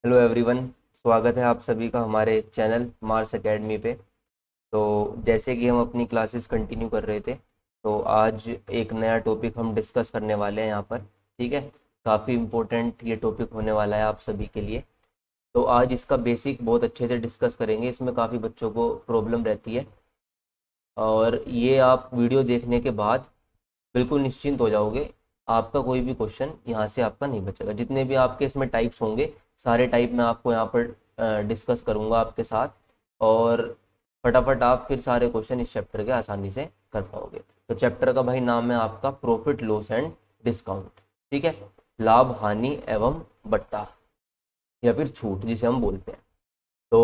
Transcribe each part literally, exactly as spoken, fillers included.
Hello everyone. स्वागत है आप सभी का हमारे चैनल मार्स एकेडमी पे। तो जैसे कि हम अपनी क्लासेस कंटिन्यू कर रहे थे, तो आज एक नया टॉपिक हम डिस्कस करने वाले हैं यहाँ पर। ठीक है, काफ़ी इम्पोर्टेंट ये टॉपिक होने वाला है आप सभी के लिए। तो आज इसका बेसिक बहुत अच्छे से डिस्कस करेंगे। इसमें काफ़ी बच्चों को प्रॉब्लम रहती है, और ये आप वीडियो देखने के बाद बिल्कुल निश्चिंत हो जाओगे, आपका कोई भी क्वेश्चन यहाँ से आपका नहीं बचेगा। जितने भी आपके इसमें टाइप्स होंगे, सारे टाइप मैं आपको यहाँ पर डिस्कस करूँगा आपके साथ, और फटाफट आप फिर सारे क्वेश्चन इस चैप्टर के आसानी से कर पाओगे। तो चैप्टर का भाई नाम है आपका प्रॉफिट लॉस एंड डिस्काउंट। ठीक है, लाभ हानि एवं बट्टा या फिर छूट जिसे हम बोलते हैं। तो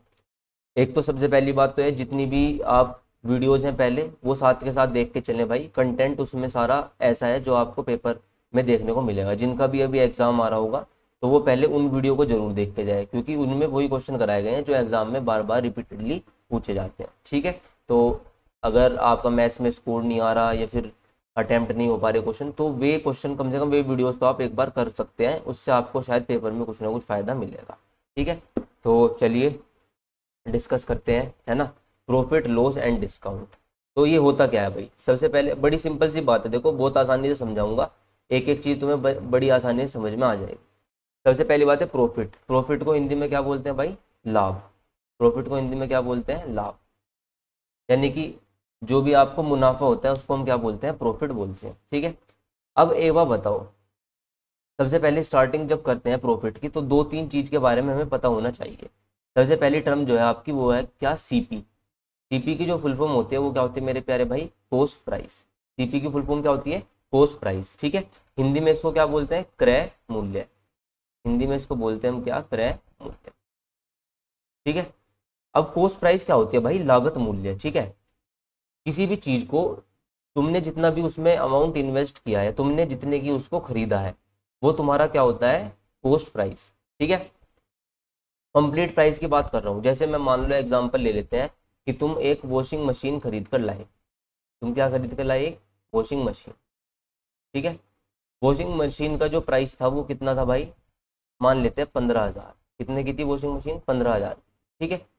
एक तो सबसे पहली बात तो है, जितनी भी आप वीडियोज हैं पहले वो साथ के साथ देख के चलें भाई। कंटेंट उसमें सारा ऐसा है जो आपको पेपर में देखने को मिलेगा। जिनका भी अभी एग्जाम आ रहा होगा तो वो पहले उन वीडियो को जरूर देख के जाए, क्योंकि उनमें वही क्वेश्चन कराए गए हैं जो एग्जाम में बार बार रिपीटेडली पूछे जाते हैं। ठीक है, तो अगर आपका मैथ्स में स्कोर नहीं आ रहा या फिर अटेम्प्ट नहीं हो पा रहे क्वेश्चन, तो वे क्वेश्चन कम से कम वे वीडियोस तो आप एक बार कर सकते हैं। उससे आपको शायद पेपर में कुछ ना कुछ फायदा मिलेगा। ठीक है, तो चलिए डिस्कस करते हैं, है ना। प्रॉफिट लॉस एंड डिस्काउंट, तो ये होता क्या है भाई। सबसे पहले बड़ी सिंपल सी बात है, देखो बहुत आसानी से समझाऊंगा, एक एक चीज तुम्हें ब- बड़ी आसानी से समझ में आ जाएगी। सबसे पहली बात है प्रॉफिट। प्रॉफिट को हिंदी में क्या बोलते हैं भाई? लाभ। प्रॉफिट को हिंदी में क्या बोलते हैं? लाभ। यानी कि जो भी आपको मुनाफा होता है उसको हम क्या बोलते हैं? प्रॉफिट बोलते हैं। ठीक है, अब एक बात बताओ, सबसे पहले स्टार्टिंग जब करते हैं प्रॉफिट की, तो दो तीन चीज के बारे में हमें पता होना चाहिए। सबसे पहली टर्म जो है आपकी वो है क्या? सीपी। सीपी की जो फुल फॉर्म होती है वो क्या होती है मेरे प्यारे भाई? Cost price. सीपी की फुल फॉर्म क्या होती है? Cost price. ठीक है, हिंदी में इसको क्या बोलते हैं? क्रय मूल्य। हिंदी में इसको बोलते हैं हम क्या? क्रय मूल्य। ठीक है, अब कॉस्ट प्राइस क्या होती है भाई? लागत मूल्य। ठीक है, किसी भी चीज को तुमने जितना भी उसमें अमाउंट इन्वेस्ट किया है, तुमने जितने की उसको खरीदा है, वो तुम्हारा क्या होता है? Cost price. ठीक है, कंप्लीट प्राइस की बात कर रहा हूँ। जैसे मैं मान लो एग्जांपल ले लेते हैं कि तुम एक वॉशिंग मशीन खरीद कर लाए। तुम क्या खरीद कर लाए? एक वॉशिंग मशीन। ठीक है, वॉशिंग मशीन का जो प्राइस था वो कितना था भाई? मान लेते हैं पंद्रह हजार। कितने की थी वॉशिंग मशीन? पंद्रह हजार। ठीक है,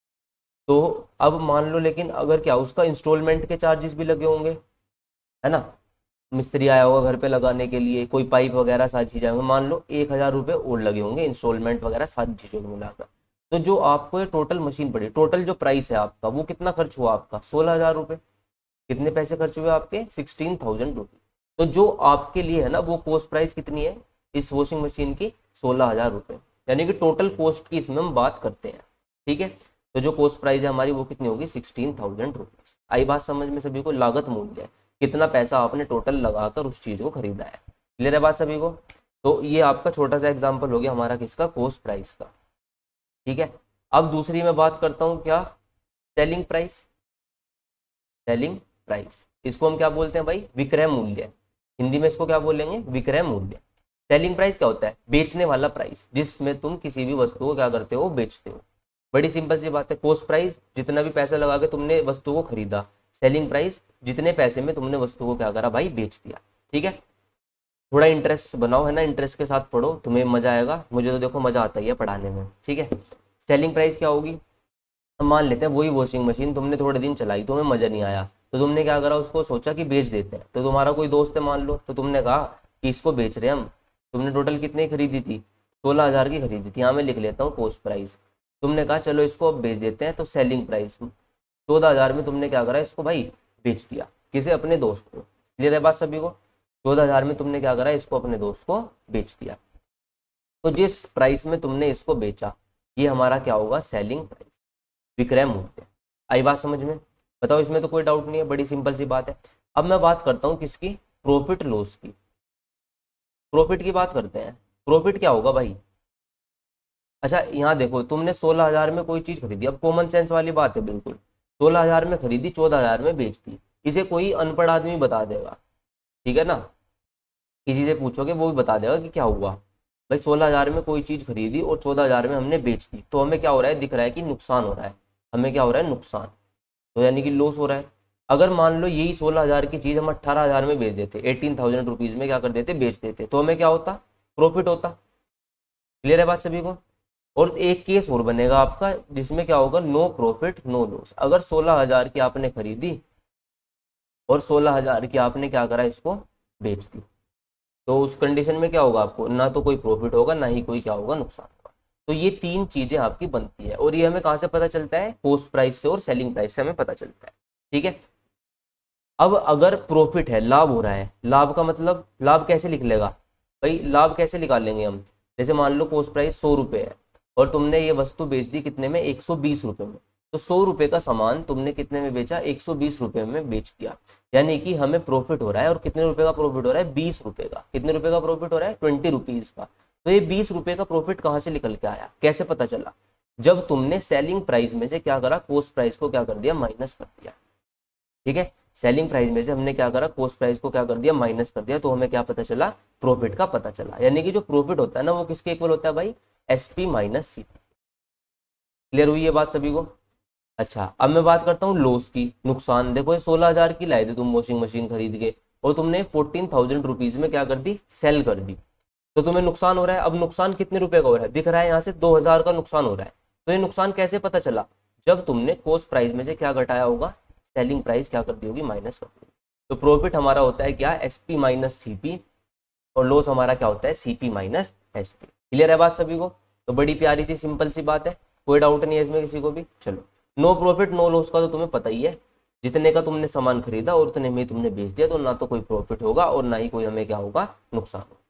तो अब मान लो, लेकिन अगर क्या उसका इंस्टॉलमेंट के चार्जेस भी लगे होंगे, है ना। मिस्त्री आया होगा घर पे लगाने के लिए, कोई पाइप वगैरह सारी चीजें होंगी, मान लो एक हजार रुपये और लगे होंगे इंस्टॉलमेंट वगैरह सारी चीजों को मिलाकर। तो जो आपको ये टोटल मशीन पड़ी, टोटल जो प्राइस है आपका, वो कितना खर्च हुआ आपका? सोलह हजार रुपये। कितने पैसे खर्च हुए आपके? Sixteen thousand rupees. तो जो आपके लिए है ना, वो कॉस्ट प्राइस कितनी है इस वॉशिंग मशीन की? सोलह हजार रुपये। यानी कि टोटल कॉस्ट की इसमें हम बात करते हैं। ठीक है, तो जो कॉस्ट प्राइस है हमारी वो कितनी होगी? Sixteen thousand rupees. आई बात समझ में सभी को? लागत मूल्य है, कितना पैसा आपने टोटल लगाकर उस चीज को खरीदा है। क्लियर है बात सभी को? तो ये आपका छोटा सा एग्जाम्पल हो गया हमारा किसका? कॉस्ट प्राइस का। ठीक है, अब दूसरी मैं बात करता हूँ क्या? Selling price. सेलिंग प्राइस, इसको हम क्या बोलते हैं भाई? विक्रय मूल्य। हिंदी में इसको क्या बोलेंगे? विक्रय मूल्य। सेलिंग प्राइस क्या होता है? बेचने वाला प्राइस, जिसमें तुम किसी भी वस्तु को क्या करते हो? बेचते हो। बड़ी सिंपल सी बात है। कॉस्ट प्राइस, जितना भी पैसा लगा के तुमने वस्तु को खरीदा। सेलिंग प्राइस, जितने पैसे में तुमने वस्तु को क्या करा भाई? बेच दिया। ठीक है, थोड़ा इंटरेस्ट बनाओ, है ना, इंटरेस्ट के साथ पढ़ो, तुम्हें मजा आएगा। मुझे तो देखो मजा आता ही है पढ़ाने में। ठीक है, सेलिंग प्राइस क्या होगी? हम मान लेते हैं वही वॉशिंग मशीन तुमने थोड़े दिन चलाई, तुम्हें मजा नहीं आया, तो तुमने क्या करा? उसको सोचा कि बेच देते हैं। तो तुम्हारा कोई दोस्त है मान लो, तो तुमने कहा कि इसको बेच रहे हैं हम। तुमने टोटल कितने की खरीदी थी? सोलह हजार की खरीदी थी। यहाँ मैं लिख लेता हूँ कॉस्ट प्राइस। तुमने कहा चलो इसको अब बेच देते हैं, तो सेलिंग प्राइस चौदह हजार में तुमने क्या करा? इसको भाई बेच दिया। किसे? अपने दोस्त को। क्लियर है बात सभी को? चौदह हजार में तुमने क्या करा? इसको अपने दोस्त को बेच दिया। तो जिस प्राइस में तुमने इसको बेचा, ये हमारा क्या होगा? सेलिंग प्राइस, विक्रय मूल्य। आई बात समझ में? बताओ, इसमें तो कोई डाउट नहीं है, बड़ी सिंपल सी बात है। अब मैं बात करता हूँ किसकी? प्रॉफिट लॉस की। प्रॉफिट की बात करते हैं। प्रॉफिट क्या होगा भाई? अच्छा यहाँ देखो, तुमने सोलह हजार में कोई चीज खरीदी, अब कॉमन सेंस वाली बात है बिल्कुल। सोलह हजार में खरीदी, चौदह हजार में बेच दी। इसे कोई अनपढ़ आदमी बता देगा। ठीक है ना, किसी से पूछोगे वो भी बता देगा कि क्या हुआ। भाई सोलह हजार में कोई चीज खरीदी और चौदह हजार में हमने बेच दी, तो हमें क्या हो रहा है? दिख रहा है कि नुकसान हो रहा है। हमें क्या हो रहा है? नुकसान। तो यानी कि लॉस हो रहा है। अगर मान लो यही सोलह हजार की चीज हम अट्ठारह हजार में बेच देते, एटीन थाउजेंड रुपीज में क्या कर देते? बेच देते, तो हमें क्या होता? प्रॉफिट होता। क्लियर है बात सभी को? और एक केस और बनेगा आपका जिसमें क्या होगा, नो प्रॉफिट नो लॉस। अगर सोलह हजार की आपने खरीदी और सोलह हजार की आपने क्या करा, इसको बेच दी, तो उस कंडीशन में क्या होगा, आपको ना तो कोई प्रॉफिट होगा ना ही कोई क्या होगा, नुकसान होगा। तो ये तीन चीजें आपकी बनती है और ये हमें कहाँ से पता चलता है, कॉस्ट प्राइस से और सेलिंग प्राइस से हमें पता चलता है। ठीक है, अब अगर प्रॉफिट है, लाभ हो रहा है, लाभ का मतलब लाभ कैसे लिख लेगा भाई, लाभ कैसे निकालेंगे हम, जैसे मान लो कॉस्ट प्राइस सौ रुपये है और तुमने ये वस्तु बेच दी कितने में, एक सौ बीस रुपये में, तो सौ रुपये का सामान तुमने कितने में बेचा, एक सौ बीस रुपये में बेच दिया, यानी कि हमें प्रॉफिट हो रहा है। और कितने रुपए का प्रॉफिट हो रहा है, बीस रुपये का। कितने रुपए का प्रॉफिट हो रहा है, ट्वेंटी रुपीज का। तो ये बीस रुपये का प्रॉफिट कहाँ से निकल के आया, कैसे पता चला, जब तुमने सेलिंग प्राइस में से क्या करा, कॉस्ट प्राइस को क्या कर दिया, माइनस कर दिया। ठीक है, सेलिंग प्राइस में से हमने क्या करा, कॉस्ट प्राइस को क्या कर दिया, माइनस कर दिया, तो हमें क्या पता चला, प्रॉफिट का पता चला। यानी कि जो प्रॉफिट होता है ना, वो किसके इक्वल होता है भाई, एसपी माइनस सीपी। क्लियर हुई ये बात सभी को। अच्छा, अब मैं बात करता हूँ लॉस की, नुकसान। देखो ये सोलह हजार की लाए थे तुम वॉशिंग मशीन खरीद के और तुमने फोर्टीन थाउजेंड रुपीज में क्या कर दी, सेल कर दी, तो तुम्हें नुकसान हो रहा है। अब नुकसान कितने रुपए का हो रहा है, दिख रहा है यहाँ से दो हजार का नुकसान हो रहा है। तो ये नुकसान कैसे पता चला, जब तुमने कॉस्ट प्राइस में से क्या घटाया होगा, सेलिंग प्राइस क्या कर दी होगी, माइनस कर दी। तो प्रॉफिट हमारा होता है क्या, एसपी माइनस सीपी, और लॉस हमारा क्या होता है, सीपी माइनस एसपी। क्लियर है बात सभी को। तो बड़ी प्यारी सी सिंपल सी बात है, कोई डाउट नहीं है इसमें किसी को भी। चलो, नो प्रॉफिट नो लॉस का तो तुम्हें पता ही है, जितने का तुमने सामान खरीदा और उतने में तुमने बेच दिया, तो ना तो कोई प्रॉफिट होगा और ना ही कोई हमें क्या होगा, नुकसान होगा।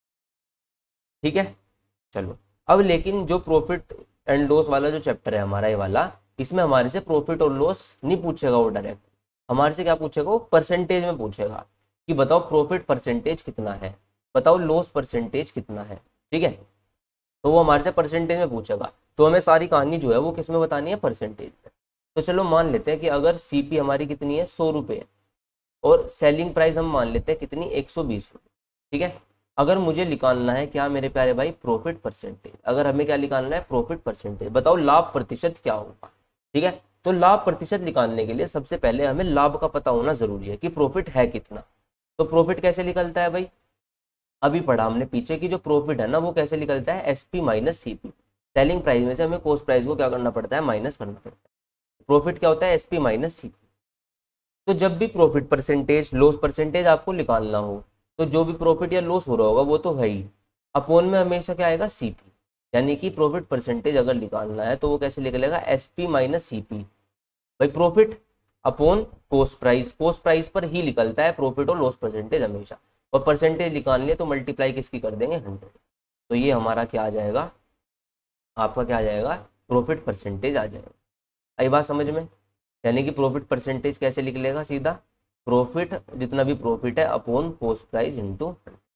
ठीक है, चलो अब लेकिन जो प्रॉफिट एंड लॉस वाला जो चैप्टर है हमारा ये वाला, इसमें हमारे से प्रॉफिट और लॉस नहीं पूछेगा वो डायरेक्ट, हमारे से क्या पूछेगा, वो परसेंटेज में पूछेगा कि बताओ प्रॉफिट परसेंटेज कितना है, बताओ लॉस परसेंटेज कितना है। ठीक है, तो वो हमारे से परसेंटेज में पूछेगा, तो हमें सारी कहानी जो है वो किस में बतानी है, परसेंटेज में। तो चलो मान लेते हैं कि अगर सीपी हमारी कितनी है, सौ रुपये, और सेलिंग प्राइस हम मान लेते हैं कितनी, एक सौ बीस रुपये। ठीक है, अगर मुझे निकालना है क्या मेरे प्यारे भाई, प्रॉफिट परसेंटेज, अगर हमें क्या निकालना है, प्रॉफिट परसेंटेज, बताओ लाभ प्रतिशत क्या होगा। ठीक है, तो लाभ प्रतिशत निकालने के लिए सबसे पहले हमें लाभ का पता होना जरूरी है कि प्रॉफिट है कितना। तो प्रॉफिट कैसे निकलता है भाई, अभी पढ़ा हमने पीछे की, जो प्रॉफिट है ना वो कैसे निकलता है, SP minus CP. Selling price में से हमें कॉस्ट प्राइस को क्या करना पड़ता है, माइनस करना पड़ता है। प्रॉफिट क्या होता है, एसपी माइनस सीपी। तो जब भी प्रॉफिट परसेंटेज लॉस परसेंटेज आपको निकालना हो, तो जो भी प्रॉफिट या लॉस हो रहा होगा वो तो है ही, अपोन में हमेशा क्या आएगा, सीपी। यानी कि प्रॉफिट परसेंटेज अगर निकालना है तो वो कैसे निकलेगा, एसपी माइनस सीपी। भाई profit upon cost price, cost price पर ही निकलता है प्रॉफिट और लॉस परसेंटेज हमेशा, और परसेंटेज निकालनी है तो मल्टीप्लाई किसकी कर देंगे, हंड्रेड। तो ये हमारा क्या आ जाएगा, आपका क्या आ जाएगा, प्रॉफिट परसेंटेज आ जाएगा। आई बात समझ में। यानी कि प्रॉफिट परसेंटेज कैसे निकलेगा, सीधा प्रॉफिट, जितना भी प्रॉफिट है upon cost price into.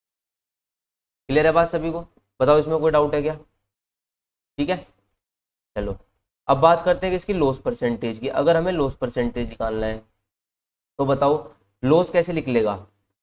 Clear है बात सभी को, बताओ इसमें कोई डाउट है क्या। ठीक है, चलो अब बात करते हैं कि इसकी लॉस परसेंटेज की। अगर हमें लॉस परसेंटेज निकालना है तो बताओ लॉस कैसे निकलेगा,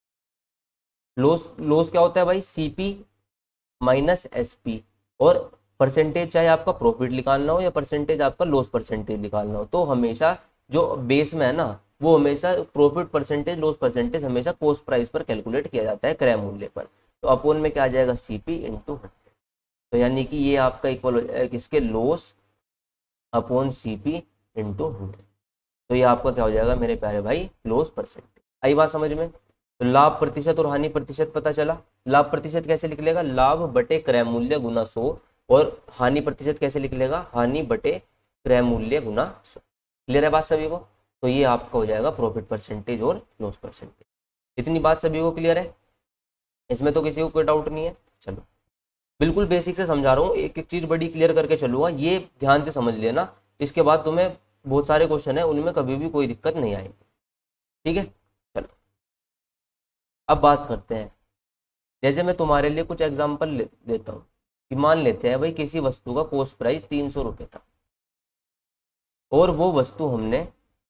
लॉस लॉस क्या होता है भाई, सीपी माइनस एसपी, और परसेंटेज चाहे आपका प्रॉफिट निकालना हो या परसेंटेज आपका लॉस परसेंटेज निकालना हो, तो हमेशा जो बेस में है ना, वो हमेशा प्रॉफिट परसेंटेज लॉस परसेंटेज हमेशा कॉस्ट प्राइस पर कैलकुलेट किया जाता है, क्रय मूल्य पर। तो अपोन में क्या आ जाएगा, सीपी इंटू हंड्रेड। तो यानी कि ये आपका इक्वल हो जाएगा किसके, loss upon CP into hundred. तो ये आपका क्या हो जाएगा मेरे प्यारे भाई, लॉस परसेंटेज। आई बात समझ में। तो लाभ प्रतिशत और हानि प्रतिशत पता चला। लाभ प्रतिशत कैसे निकलेगा, लाभ बटे क्रय मूल्य गुना सौ, और हानि प्रतिशत कैसे निकलेगा, हानि बटे क्रय मूल्य गुना सौ। क्लियर है बात सभी को। तो ये आपका हो जाएगा प्रॉफिट परसेंटेज और लॉस परसेंटेज। इतनी बात सभी को क्लियर है, इसमें तो किसी को कोई डाउट नहीं है। चलो बिल्कुल बेसिक से समझा रहा हूँ, एक एक चीज बड़ी क्लियर करके चलूंगा, ये ध्यान से समझ लेना। इसके बाद तुम्हें बहुत सारे क्वेश्चन है, उनमें कभी भी कोई दिक्कत नहीं आएगी। ठीक है, चलो अब बात करते हैं। जैसे मैं तुम्हारे लिए कुछ एग्जाम्पल देता हूँ कि मान लेते हैं भाई किसी वस्तु का कॉस्ट प्राइस तीन सौ रुपये था और वो वस्तु हमने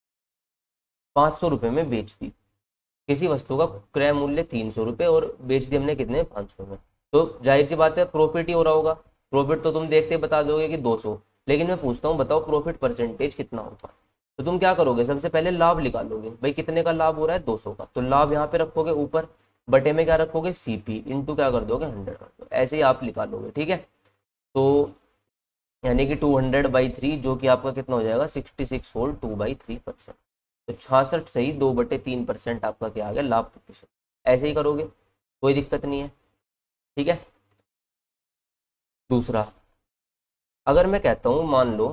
पाँच सौ रुपये में बेच दी। किसी वस्तु का क्रय मूल्य तीन सौ रुपये और बेच दी हमने कितने, पाँच सौ में। तो जाहिर सी बात है प्रॉफिट ही हो रहा होगा। प्रॉफिट तो तुम देखते बता दोगे कि दो सौ, लेकिन मैं पूछता हूँ बताओ प्रॉफिट परसेंटेज कितना होगा। तो तुम क्या करोगे, सबसे पहले लाभ निकालोगे, भाई कितने का लाभ हो रहा है, दो सौ का। तो लाभ यहाँ पे रखोगे ऊपर, बटे में क्या रखोगे, सीपी इंटू क्या कर दोगे, हंड्रेड कर दो। ऐसे ही आप निकालोगे। ठीक है, तो यानी कि टू हंड्रेड बाई थ्री, जो कि आपका कितना हो जाएगा sixty six whole two by three percent. तो छियासठ से ही दो बटे तीन परसेंट आपका क्या आ गया, लाभ प्रतिशत। ऐसे ही करोगे, कोई दिक्कत नहीं है, ठीक है। दूसरा, अगर मैं कहता हूँ मान लो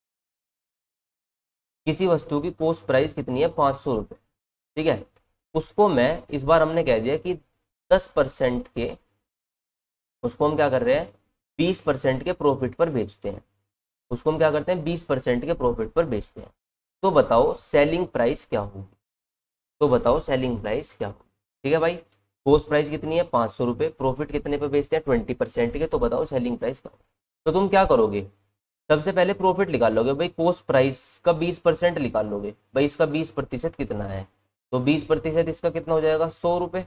किसी वस्तु की कोस्ट प्राइस कितनी है, पाँच सौ रुपये, ठीक है। उसको मैं इस बार हमने कह दिया कि दस परसेंट के, उसको हम क्या कर रहे हैं, बीस परसेंट के प्रॉफिट पर बेचते हैं। उसको हम क्या करते हैं, बीस परसेंट के प्रॉफिट पर बेचते हैं। तो बताओ सेलिंग प्राइस क्या होगी, तो बताओ सेलिंग प्राइस क्या होगी, ठीक है भाई। कोस्ट प्राइस कितनी है, पाँच सौ रुपये, प्रॉफिट कितने पे बेचते हैं, ट्वेंटी परसेंट के, तो बताओ सेलिंग प्राइस क्या होगी। तो तुम क्या करोगे, सबसे पहले प्रॉफिट निकाल लोगे भाई, कोस्ट प्राइस का बीस परसेंट निकाल लोगे भाई, इसका बीस प्रतिशत कितना है, तो बीस प्रतिशत इसका कितना हो जाएगा, सौ रुपये।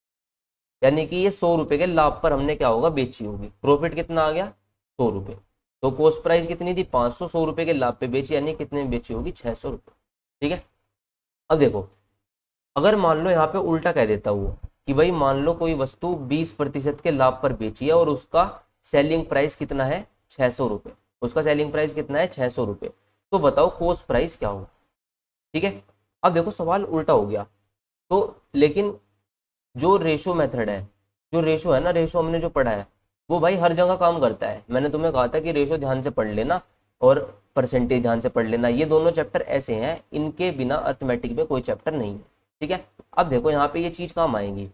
यानी कि ये सौ रुपये के लाभ पर हमने क्या होगा, बेची होगी। प्रॉफिट कितना आ गया, सौ रुपये। तो कोस्ट प्राइस कितनी थी, पाँच सौ, सौ रुपये के लाभ पे बेची, यानी कितने में बेची होगी, छः सौ रुपये, ठीक है। अब देखो, अगर मान लो यहाँ पे उल्टा कह देता हूँ कि भाई मान लो कोई वस्तु बीस प्रतिशत के लाभ पर बेची है और उसका सेलिंग प्राइस कितना है, छः सौ रुपये, उसका सेलिंग प्राइस कितना है, छः सौ रुपये, तो बताओ कोस्ट प्राइस क्या होगा, ठीक है। अब देखो सवाल उल्टा हो गया, तो लेकिन जो रेशो मेथड है, जो रेशो है ना, रेशो हमने जो पढ़ा है वो भाई हर जगह काम करता है। मैंने तुम्हें कहा था कि रेशो ध्यान से पढ़ लेना और परसेंटेज ध्यान से पढ़ लेना, ये दोनों चैप्टर ऐसे हैं, इनके बिना अर्थमेटिक में कोई चैप्टर नहीं है, ठीक है। अब देखो यहाँ पे ये चीज काम आएगी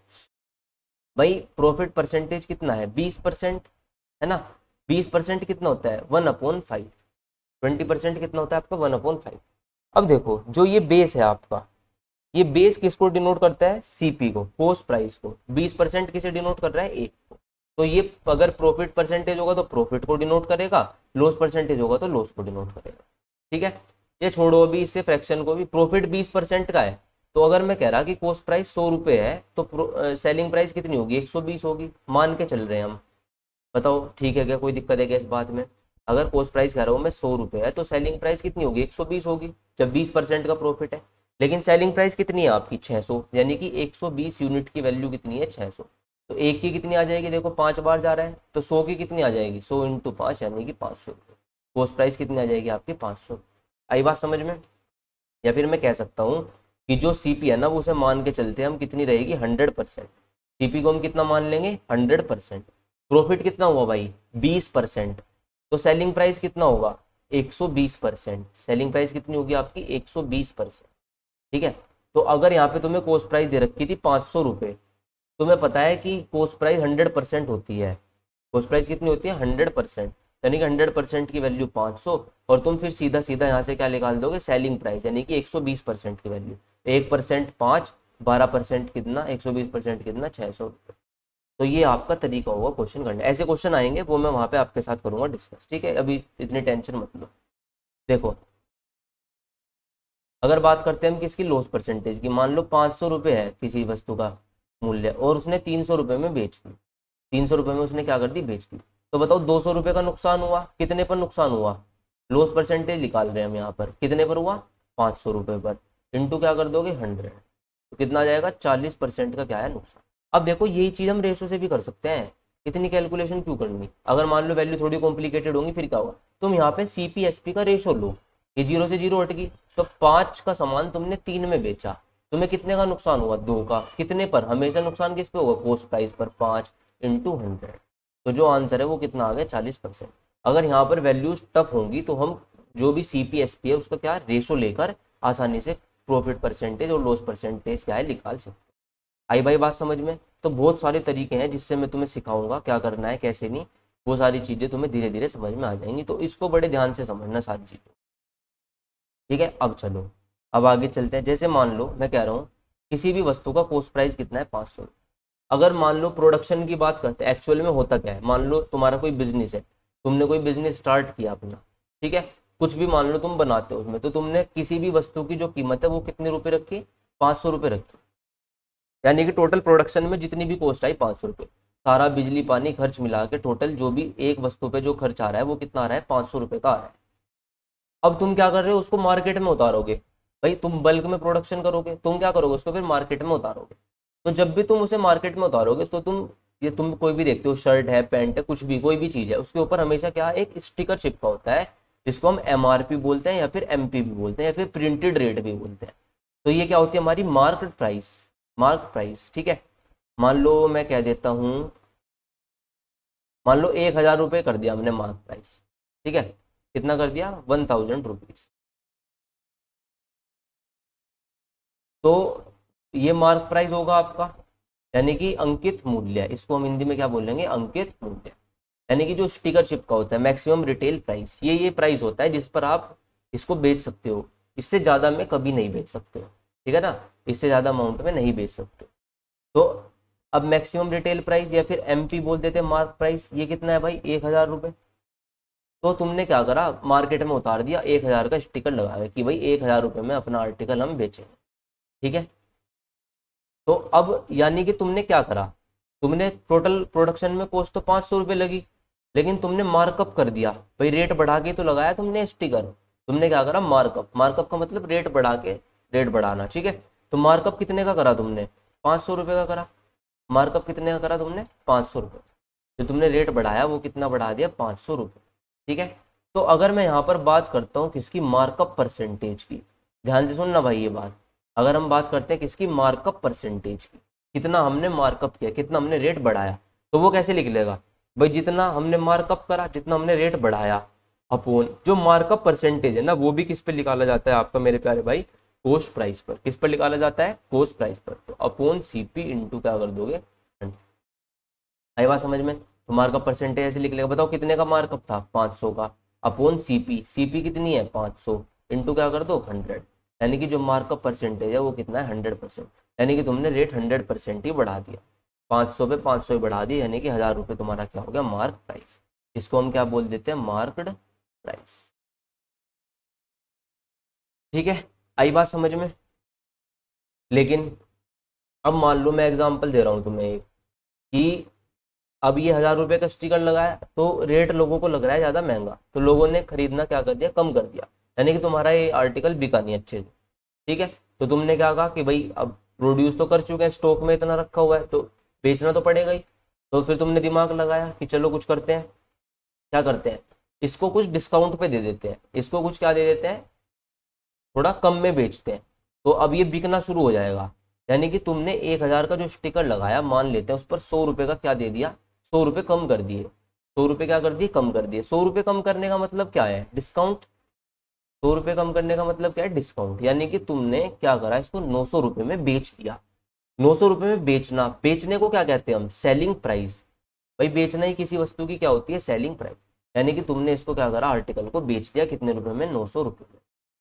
भाई, प्रॉफिट परसेंटेज कितना है, बीस परसेंट है ना, बीस परसेंट कितना होता है, one upon five, twenty percent कितना होता है आपका, वन अपॉन फाइव। अब देखो जो ये बेस है आपका, ये बेस किसको डिनोट करता है, सीपी को, कोस्ट प्राइस को। बीस परसेंट किसे डिनोट कर रहा है, एक को। तो ये अगर प्रॉफिट परसेंटेज होगा तो प्रॉफिट को डिनोट करेगा, लॉस परसेंटेज होगा तो लॉस को डिनोट करेगा, ठीक है। ये छोड़ो अभी इससे फ्रैक्शन को भी, प्रॉफिट बीस परसेंट का है, तो अगर मैं कह रहा कि कोस्ट प्राइस सौ रुपये है तो सेलिंग प्राइस कितनी होगी, एक सौ बीस होगी, मान के चल रहे हैं हम। बताओ ठीक है क्या, कोई दिक्कत है क्या इस बात में। अगर कोस्ट प्राइस कह रहा हूँ मैं सौ रुपये है तो सेलिंग प्राइस कितनी होगी, एक सौ बीस होगी, जब बीस परसेंट का प्रॉफिट है। लेकिन सेलिंग प्राइस कितनी है आपकी, छः सौ, यानी कि एक सौ बीस यूनिट की वैल्यू कितनी है, छः सौ। तो एक की कितनी आ जाएगी, देखो पाँच बार जा रहा है तो सौ की कितनी आ जाएगी, सौ इंटू पाँच यानी कि पाँच सौ रुपये। कोस्ट प्राइस कितनी आ जाएगी आपकी, पाँच सौ। आई बात समझ में। या फिर मैं कह सकता हूँ कि जो सीपी है ना वो उसे मान के चलते हैं हम, कितनी रहेगी, हंड्रेड परसेंट। सीपी को हम कितना मान लेंगे, हंड्रेड परसेंट। प्रॉफिट कितना हुआ भाई, बीस परसेंट, तो सेलिंग प्राइस कितना होगा, एक सौ बीस परसेंट। सेलिंग प्राइस कितनी होगी आपकी, एक सौ बीस परसेंट, ठीक है। तो अगर यहाँ पे तुम्हें कोस्ट प्राइस दे रखी थी पाँच सौ रुपये, तुम्हें पता है कि कोस्ट प्राइस हंड्रेड परसेंट होती है, कोस्ट प्राइस कितनी होती है, हंड्रेड परसेंट, यानी कि हंड्रेड परसेंट की वैल्यू पाँच सौ, और तुम फिर सीधा सीधा यहाँ से क्या निकाल दोगे, सेलिंग प्राइस, यानी कि एक सौ बीस परसेंट की वैल्यू। एक परसेंट पाँच, बारह परसेंट कितना, एक सौ बीस परसेंट कितना, छः सौ रुपये। तो ये आपका तरीका होगा क्वेश्चन करने। ऐसे क्वेश्चन आएंगे वो मैं वहाँ पे आपके साथ करूँगा डिस्कस, ठीक है। अभी इतनी टेंशन मत लो। देखो अगर बात करते हैं हम किसकी, लॉस परसेंटेज की, मान लो पाँच सौ रुपये है किसी वस्तु का मूल्य और उसने तीन सौ रुपये में बेच दी, तीन सौ रुपये में उसने क्या कर दी, बेच दी। तो बताओ दो सौ रुपये का नुकसान हुआ, कितने पर नुकसान हुआ, लॉस परसेंटेज निकाल रहे हैं हम यहाँ पर, कितने पर हुआ, पाँच सौ रुपये पर, इंटू क्या कर दोगे, हंड्रेड, तो कितना आ जाएगा, चालीस परसेंट का क्या है नुकसान। अब देखो यही चीज़ हम रेशो से भी कर सकते हैं, इतनी कैलकुलेशन क्यों करनी। अगर मान लो वैल्यू थोड़ी कॉम्प्लिकेटेड होगी फिर क्या होगा, तुम यहाँ पे सी पी एस पी का रेशो लो, ये जीरो से जीरो हट गई, तो पाँच का सामान तुमने तीन में बेचा, तुम्हें कितने का नुकसान हुआ, दो का। कितने पर, हमेशा नुकसान किस पे होगा, कोस्ट प्राइस पर, पाँच इंटू हंड्रेड। तो जो आंसर है वो कितना आ गया, चालीस परसेंट। अगर यहाँ पर वैल्यूज टफ होंगी तो हम जो भी सी पी एस पी है उसका क्या रेशो लेकर आसानी से प्रॉफिट परसेंटेज और लॉस परसेंटेज क्या है निकाल सकते हैं। आई भाई बात समझ में। तो बहुत सारे तरीके हैं जिससे मैं तुम्हें सिखाऊंगा क्या करना है कैसे नहीं, वो सारी चीज़ें तुम्हें धीरे धीरे समझ में आ जाएंगी, तो इसको बड़े ध्यान से समझना सारी चीज़ें, ठीक है। अब चलो अब आगे चलते हैं। जैसे मान लो मैं कह रहा हूँ किसी भी वस्तु का कॉस्ट प्राइस कितना है, पाँच सौ। अगर मान लो प्रोडक्शन की बात करते हैं, एक्चुअल में होता क्या है, मान लो तुम्हारा कोई बिजनेस है, तुमने कोई बिजनेस स्टार्ट किया अपना, ठीक है, कुछ भी मान लो तुम बनाते हो उसमें, तो तुमने किसी भी वस्तु की जो कीमत है वो कितने रुपए रखी, पाँच सौ रुपये रखी, यानी कि टोटल प्रोडक्शन में जितनी भी कॉस्ट आई पाँच सौ रुपये, सारा बिजली पानी खर्च मिला के टोटल जो भी एक वस्तु पे जो खर्च आ रहा है वो कितना आ रहा है, पाँच सौ रुपये का आ रहा है। अब तुम क्या कर रहे हो, उसको मार्केट में उतारोगे, भाई तुम बल्क में प्रोडक्शन करोगे, तुम क्या करोगे, उसको फिर मार्केट में उतारोगे। तो जब भी तुम उसे मार्केट में उतारोगे तो तुम ये तुम कोई भी देखते हो, शर्ट है, पैंट है, कुछ भी, कोई भी चीज है, उसके ऊपर हमेशा क्या एक स्टिकर चिपका होता है, जिसको हम एमआरपी बोलते हैं या फिर एमपी भी बोलते हैं या फिर प्रिंटेड रेट भी बोलते हैं। तो ये क्या होती है हमारी मार्केट प्राइस, मार्क प्राइस, ठीक है। मान लो मैं कह देता हूं, मान लो एक हजार रुपये कर दिया हमने मार्क प्राइस, ठीक है, कितना कर दिया, वन थाउजेंड रुपीज। तो ये मार्क प्राइस होगा आपका, यानी कि अंकित मूल्य, इसको हम हिंदी में क्या बोलेंगे, अंकित मूल्य। यानी कि जो स्टिकर चिपका होता है, मैक्सिमम रिटेल प्राइस, ये ये प्राइस होता है जिस पर आप इसको बेच सकते हो, इससे ज्यादा में कभी नहीं बेच सकते हो, ठीक है ना, इससे ज्यादा अमाउंट में नहीं बेच सकते। तो अब मैक्सिमम रिटेल प्राइस या फिर एमपी बोल देते हैं मार्क प्राइस, ये कितना है भाई, एक हजार रुपये। तो तुमने क्या करा, मार्केट में उतार दिया, एक हजार का स्टिकर लगाया कि भाई एक हजार रुपये में अपना आर्टिकल हम बेचेंगे, ठीक है। तो अब यानी कि तुमने क्या करा, तुमने टोटल प्रोडक्शन में कॉस्ट तो पाँच सौ रुपये लगी, लेकिन तुमने मार्कअप कर दिया, भाई रेट बढ़ा के तो लगाया तुमने स्टिकर, तुमने क्या करा, मार्कअप, मार्कअप का मतलब रेट बढ़ा के, रेट बढ़ाना, ठीक है। तो मार्कअप कितने का करा तुमने, पाँच सौ रुपये का करा, मार्कअप कितने का करा तुमने, पाँच सौ रुपये। जो तुमने रेट बढ़ाया वो कितना बढ़ा दिया, पाँच सौ रुपये, ठीक है। तो अगर मैं यहाँ पर बात करता हूँ किसकी, मार्कअप परसेंटेज की, ध्यान से सुनना भाई ये बात, अगर हम बात करते हैं किसकी, मार्कअप परसेंटेज की, कितना हमने मार्कअप किया, कितना हमने रेट बढ़ाया, तो वो कैसे लिख लेगा भाई, जितना हमने मार्कअप करा, जितना हमने रेट बढ़ाया, अपोन जो मार्कअप परसेंटेज है ना, वो भी किस पे निकाला जाता है आपका मेरे प्यारे भाई, कोस्ट प्राइस पर। किस पर निकाला जाता है, कोस्ट प्राइस पर। तो अपोन सीपी इंटू क्या कर दोगे, आई बात समझ में। तो मार्कअप परसेंटेज ऐसे लिख लेगा, बताओ कितने का मार्कअप था, पाँच सौ का, अपोन सीपी, सीपी कितनी है, पाँच सौ, इंटू क्या कर दो, हंड्रेड, यानी कि जो मार्कअप परसेंटेज है वो कितना है, हंड्रेड परसेंट। यानी कि तुमने रेट हंड्रेड परसेंट ही बढ़ा दिया, पाँच सौ पे पाँच सौ ही बढ़ा दिया, यानी कि हजार रुपये तुम्हारा क्या हो गया, मार्क प्राइस। इसको हम क्या बोल देते हैं, मार्क्ड प्राइस, ठीक है, आई बात समझ में। लेकिन अब मान लो मैं एग्जांपल दे रहा हूँ तुम्हें एक, कि अब ये हजार रुपये का स्टिकर लगाया तो रेट लोगों को लग रहा है ज्यादा महंगा, तो लोगों ने खरीदना क्या कर दिया, कम कर दिया, यानी कि तुम्हारा ये आर्टिकल बिका नहीं अच्छे से, ठीक है। तो तुमने क्या कहा कि भाई अब प्रोड्यूस तो कर चुके हैं, स्टॉक में इतना रखा हुआ है तो बेचना तो पड़ेगा ही। तो फिर तुमने दिमाग लगाया कि चलो कुछ करते हैं, क्या करते हैं, इसको कुछ डिस्काउंट पे दे देते हैं, इसको कुछ क्या दे देते हैं, थोड़ा कम में बेचते हैं। तो अब ये बिकना शुरू हो जाएगा, यानी कि तुमने एक हजार का जो स्टिकर लगाया, मान लेते हैं उस पर सौ रुपए का क्या दे दिया, सौ रुपये कम कर दिए, सौ रुपये क्या कर दिए, कम कर दिए। सौ रुपये कम करने का मतलब क्या है, डिस्काउंट। सौ रुपये कम करने का मतलब क्या है, डिस्काउंट। यानी कि तुमने क्या करा, इसको नौ सौ रुपये में बेच दिया। नौ सौ रुपये में बेचना, बेचने को क्या कहते हैं हम, सेलिंग प्राइस। भाई बेचना ही किसी वस्तु की क्या होती है, सेलिंग प्राइस। यानी कि तुमने इसको क्या करा, आर्टिकल को बेच दिया कितने रुपए में, नौ सौ रुपये में।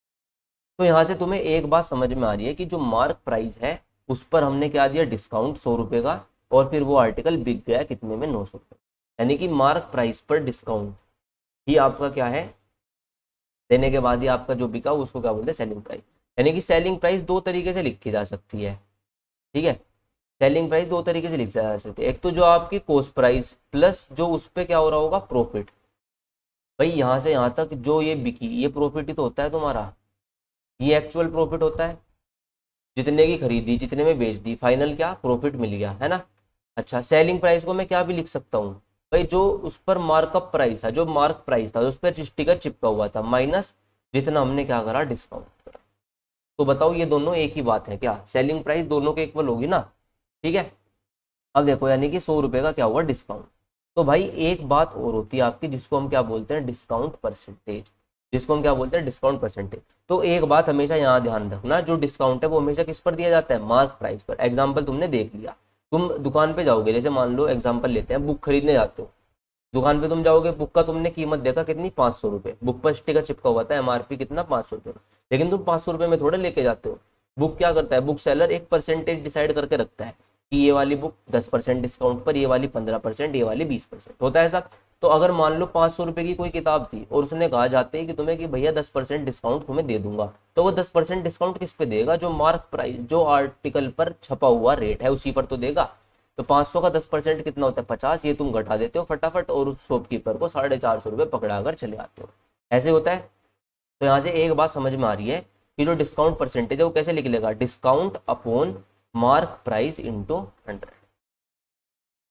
तो यहाँ से तुम्हें एक बात समझ में आ रही है कि जो मार्क प्राइस है उस पर हमने क्या दिया, डिस्काउंट सौ रुपये का, और फिर वो आर्टिकल बिक गया कितने में, नौ सौ रुपये। यानी कि मार्क प्राइस पर डिस्काउंट ही आपका क्या है, देने के बाद ही आपका जो बिका उसको क्या बोलते हैं, सेलिंग प्राइस। यानी कि सेलिंग प्राइस दो तरीके से लिखी जा सकती है, ठीक है। सेलिंग प्राइस दो तरीके से लिखी जा सकती है, एक तो जो आपकी कॉस्ट प्राइस प्लस जो उस पर क्या हो रहा होगा, प्रॉफिट। भाई यहाँ से यहाँ तक जो ये बिकी, ये प्रॉफिट ही तो होता है तुम्हारा, ये एक्चुअल प्रॉफिट होता है, जितने की खरीदी जितने में बेच दी, फाइनल क्या प्रॉफिट मिल गया, है ना। अच्छा, सेलिंग प्राइस को मैं क्या भी लिख सकता हूँ भाई, जो उस पर मार्कअप प्राइस था, जो मार्क प्राइस था, उस पर स्टिकर चिपका हुआ था, माइनस जितना हमने क्या करा, डिस्काउंट करा। तो बताओ ये दोनों एक ही बात है क्या, सेलिंग प्राइस दोनों के इक्वल होगी ना, ठीक है। अब देखो यानी कि सौ रुपये का क्या हुआ, डिस्काउंट। तो भाई एक बात और होती है आपकी, जिसको हम क्या बोलते हैं, डिस्काउंट परसेंटेज, जिसको हम क्या बोलते हैं, डिस्काउंट परसेंटेज। तो एक बात हमेशा यहाँ ध्यान रखना, जो डिस्काउंट है वो हमेशा किस पर दिया जाता है, मार्क प्राइस पर। एग्जाम्पल तुमने देख लिया, तुम दुकान पे जाओगे, जैसे मान लो एग्जाम्पल लेते हैं, बुक खरीदने जाते हो, दुकान पे तुम जाओगे, बुक का तुमने कीमत देखा कितनी, पाँच सौ रुपये, बुक पर स्टिकर चिपका हुआ था, एमआरपी कितना, पाँच सौ रुपये। लेकिन तुम पाँच सौ रुपये में थोड़े लेके जाते हो, बुक क्या करता है, बुक सेलर एक परसेंटेज डिसाइड करके रखता है कि ये वाली बुक दस परसेंट डिस्काउंट पर, ये वाली पंद्रह परसेंट, ये वाली बीस परसेंट, होता है ऐसा। तो अगर मान लो पाँच सौ रुपये की कोई किताब थी और उसने कहा जाते ही कि तुम्हें कि भैया दस परसेंट डिस्काउंट तुम्हें दे दूंगा, तो वो दस परसेंट डिस्काउंट किस पे देगा, जो मार्क प्राइस, जो आर्टिकल पर छपा हुआ रेट है उसी पर तो देगा। तो पाँच सौ का दस परसेंट कितना होता है, पचास, ये तुम घटा देते हो फटाफट और उस शॉपकीपर को साढ़े चार सौ रुपये पकड़ा कर चले आते हो, ऐसे होता है। तो यहाँ से एक बात समझ में आ रही है कि जो डिस्काउंट परसेंटेज है वो कैसे लिख लेगा, discount upon mark price into hundred.